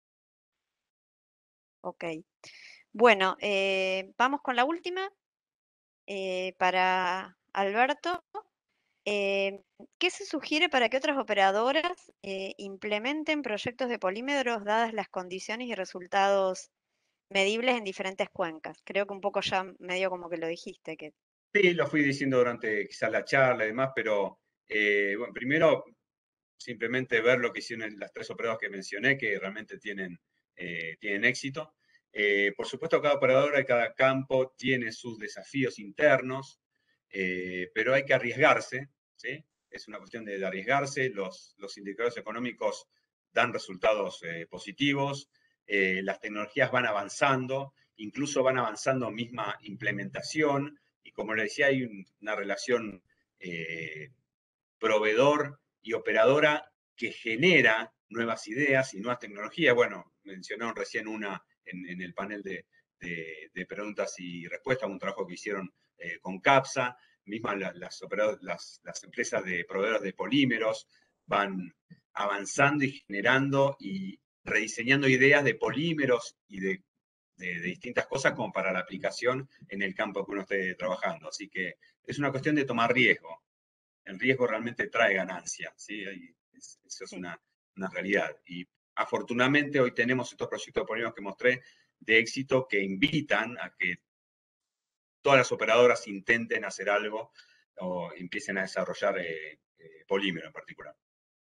[SPEAKER 4] Ok. Bueno, eh, vamos con la última. eh, para Alberto. Eh, ¿qué se sugiere para que otras operadoras eh, implementen proyectos de polímeros dadas las condiciones y resultados medibles en diferentes cuencas? Creo que un poco ya medio como que lo dijiste, que
[SPEAKER 3] Sí, lo fui diciendo durante quizás la charla y demás, pero eh, bueno, primero simplemente ver lo que hicieron las tres operadoras que mencioné, que realmente tienen, eh, tienen éxito. Eh, por supuesto, cada operadora y cada campo tiene sus desafíos internos, eh, pero hay que arriesgarse, ¿sí? Es una cuestión de, de arriesgarse. Los, los indicadores económicos dan resultados eh, positivos, eh, las tecnologías van avanzando, incluso van avanzando misma implementación, y como les decía, hay un, una relación eh, proveedor y operadora que genera nuevas ideas y nuevas tecnologías. Bueno, mencionaron recién una en, en el panel de, de, de, preguntas y respuestas, un trabajo que hicieron eh, con CAPSA, mismas las, las, las, las empresas de proveedores de polímeros van avanzando y generando y rediseñando ideas de polímeros y de, de, de, distintas cosas como para la aplicación en el campo que uno esté trabajando. Así que es una cuestión de tomar riesgo. El riesgo realmente trae ganancia, ¿sí? Es, eso es
[SPEAKER 4] sí.
[SPEAKER 3] una, una realidad. Y afortunadamente hoy tenemos estos proyectos de polímeros que mostré de éxito que invitan a que todas las operadoras intenten hacer algo o empiecen a desarrollar eh, eh, polímero en particular.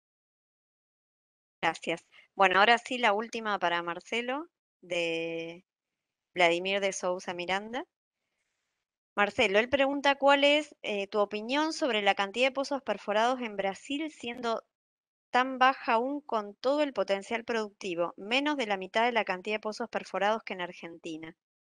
[SPEAKER 4] Gracias. Bueno, ahora sí la última para Marcelo, de Vladimir de Sousa Miranda. Marcelo, él pregunta cuál es eh, tu opinión sobre la cantidad de pozos perforados en Brasil siendo tan baja aún con todo el potencial productivo, menos de la mitad de la cantidad de pozos perforados que en Argentina.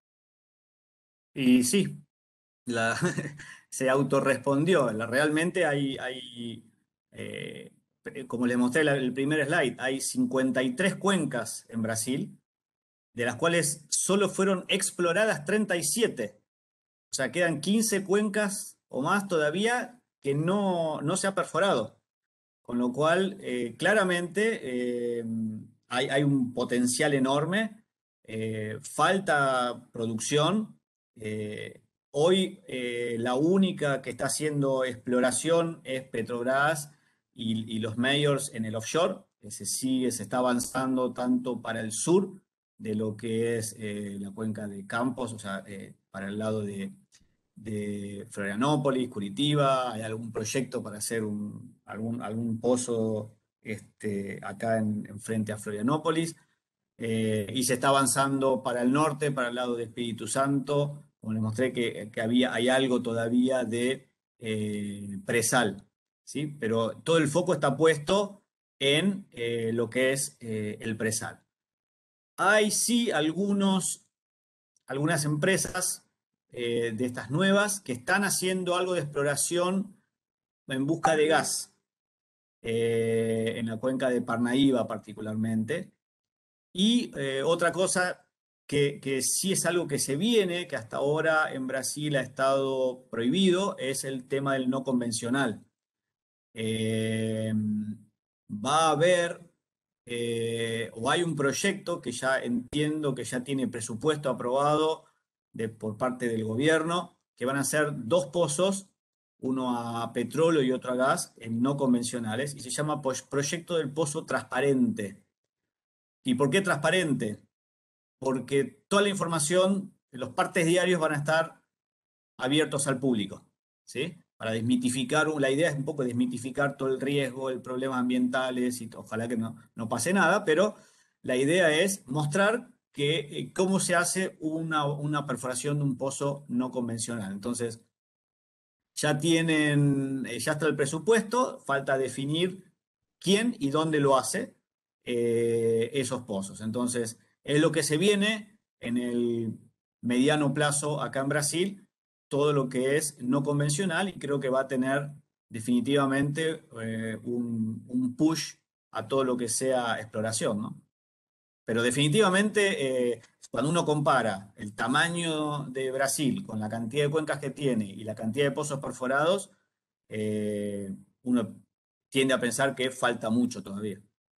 [SPEAKER 2] Y sí, la, se autorrespondió. La, realmente hay, hay eh, como les mostré el primer slide, hay cincuenta y tres cuencas en Brasil, de las cuales solo fueron exploradas treinta y siete. O sea, quedan quince cuencas o más todavía que no, no se ha perforado. Con lo cual, eh, claramente eh, hay, hay, un potencial enorme, eh, falta producción. Eh, hoy eh, la única que está haciendo exploración es Petrobras y, y los majors en el offshore. Que se sigue, se está avanzando tanto para el sur de lo que es eh, la cuenca de Campos, o sea, eh, para el lado de, de Florianópolis, Curitiba. Hay algún proyecto para hacer un, algún, algún pozo este, acá en, en frente a Florianópolis. Eh, y se está avanzando para el norte, para el lado de Espíritu Santo. Como les mostré que, que había, hay algo todavía de eh, presal. ¿sí? Pero todo el foco está puesto en eh, lo que es eh, el presal. Hay sí algunos, algunas empresas eh, de estas nuevas que están haciendo algo de exploración en busca de gas, eh, en la cuenca de Parnaíba particularmente. Y eh, otra cosa que, que sí es algo que se viene, que hasta ahora en Brasil ha estado prohibido, es el tema del no convencional. Eh, va a haber, eh, o hay un proyecto que ya entiendo que ya tiene presupuesto aprobado de, por parte del gobierno, que van a ser dos pozos, uno a petróleo y otro a gas, en no convencionales, y se llama Proyecto del Pozo Transparente. ¿Y por qué transparente? Porque toda la información, los partes diarios van a estar abiertos al público, ¿sí? Para desmitificar, la idea es un poco desmitificar todo el riesgo, el problemas ambientales, y ojalá que no, no pase nada, pero la idea es mostrar que, eh, cómo se hace una, una perforación de un pozo no convencional. Entonces, ya tienen, eh, ya está el presupuesto, falta definir quién y dónde lo hace eh, esos pozos. Entonces, es lo que se viene en el mediano plazo acá en Brasil, todo lo que es no convencional, y creo que va a tener definitivamente eh, un, un push a todo lo que sea exploración, ¿no? Pero definitivamente, eh, cuando uno compara el tamaño de Brasil con la cantidad de cuencas que tiene y la cantidad de pozos perforados, eh, uno tiende a pensar que falta mucho todavía.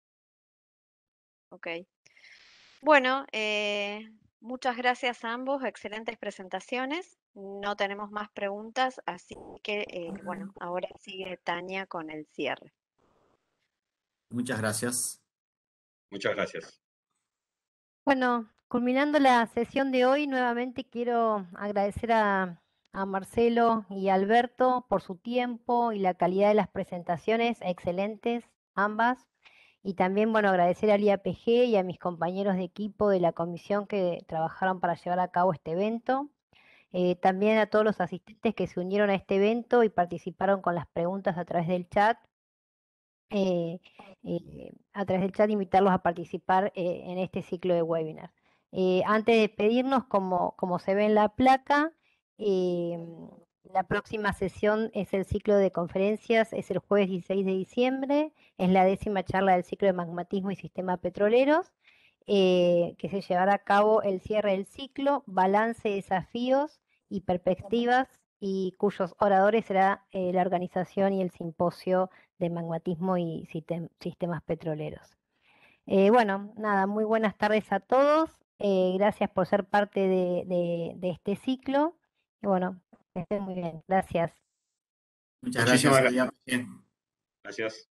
[SPEAKER 4] Ok. Bueno, eh, muchas gracias a ambos, excelentes presentaciones. No tenemos más preguntas, así que, eh, bueno, ahora sigue Tania con el cierre.
[SPEAKER 2] Muchas gracias.
[SPEAKER 3] Muchas gracias.
[SPEAKER 1] Bueno, culminando la sesión de hoy, nuevamente quiero agradecer a, a Marcelo y a Alberto por su tiempo y la calidad de las presentaciones, excelentes ambas. Y también, bueno, agradecer al I A P G y a mis compañeros de equipo de la comisión que trabajaron para llevar a cabo este evento. Eh, también a todos los asistentes que se unieron a este evento y participaron con las preguntas a través del chat. Eh, eh, a través del chat, invitarlos a participar eh, en este ciclo de webinar. Eh, antes de despedirnos, como, como se ve en la placa, eh, la próxima sesión es el ciclo de conferencias, es el jueves dieciséis de diciembre, es la décima charla del ciclo de magmatismo y sistemas petroleros, eh, que se llevará a cabo el cierre del ciclo, balance, desafíos y perspectivas, y cuyos oradores será eh, la organización y el simposio de magmatismo y sistem- sistemas petroleros. Eh, bueno, nada, muy buenas tardes a todos. Eh, gracias por ser parte de, de- de este ciclo. Y bueno, que estén muy bien. Gracias.
[SPEAKER 2] Muchas
[SPEAKER 3] Muchísimas
[SPEAKER 2] gracias,
[SPEAKER 3] gracias.
[SPEAKER 2] Adrián.
[SPEAKER 3] Gracias.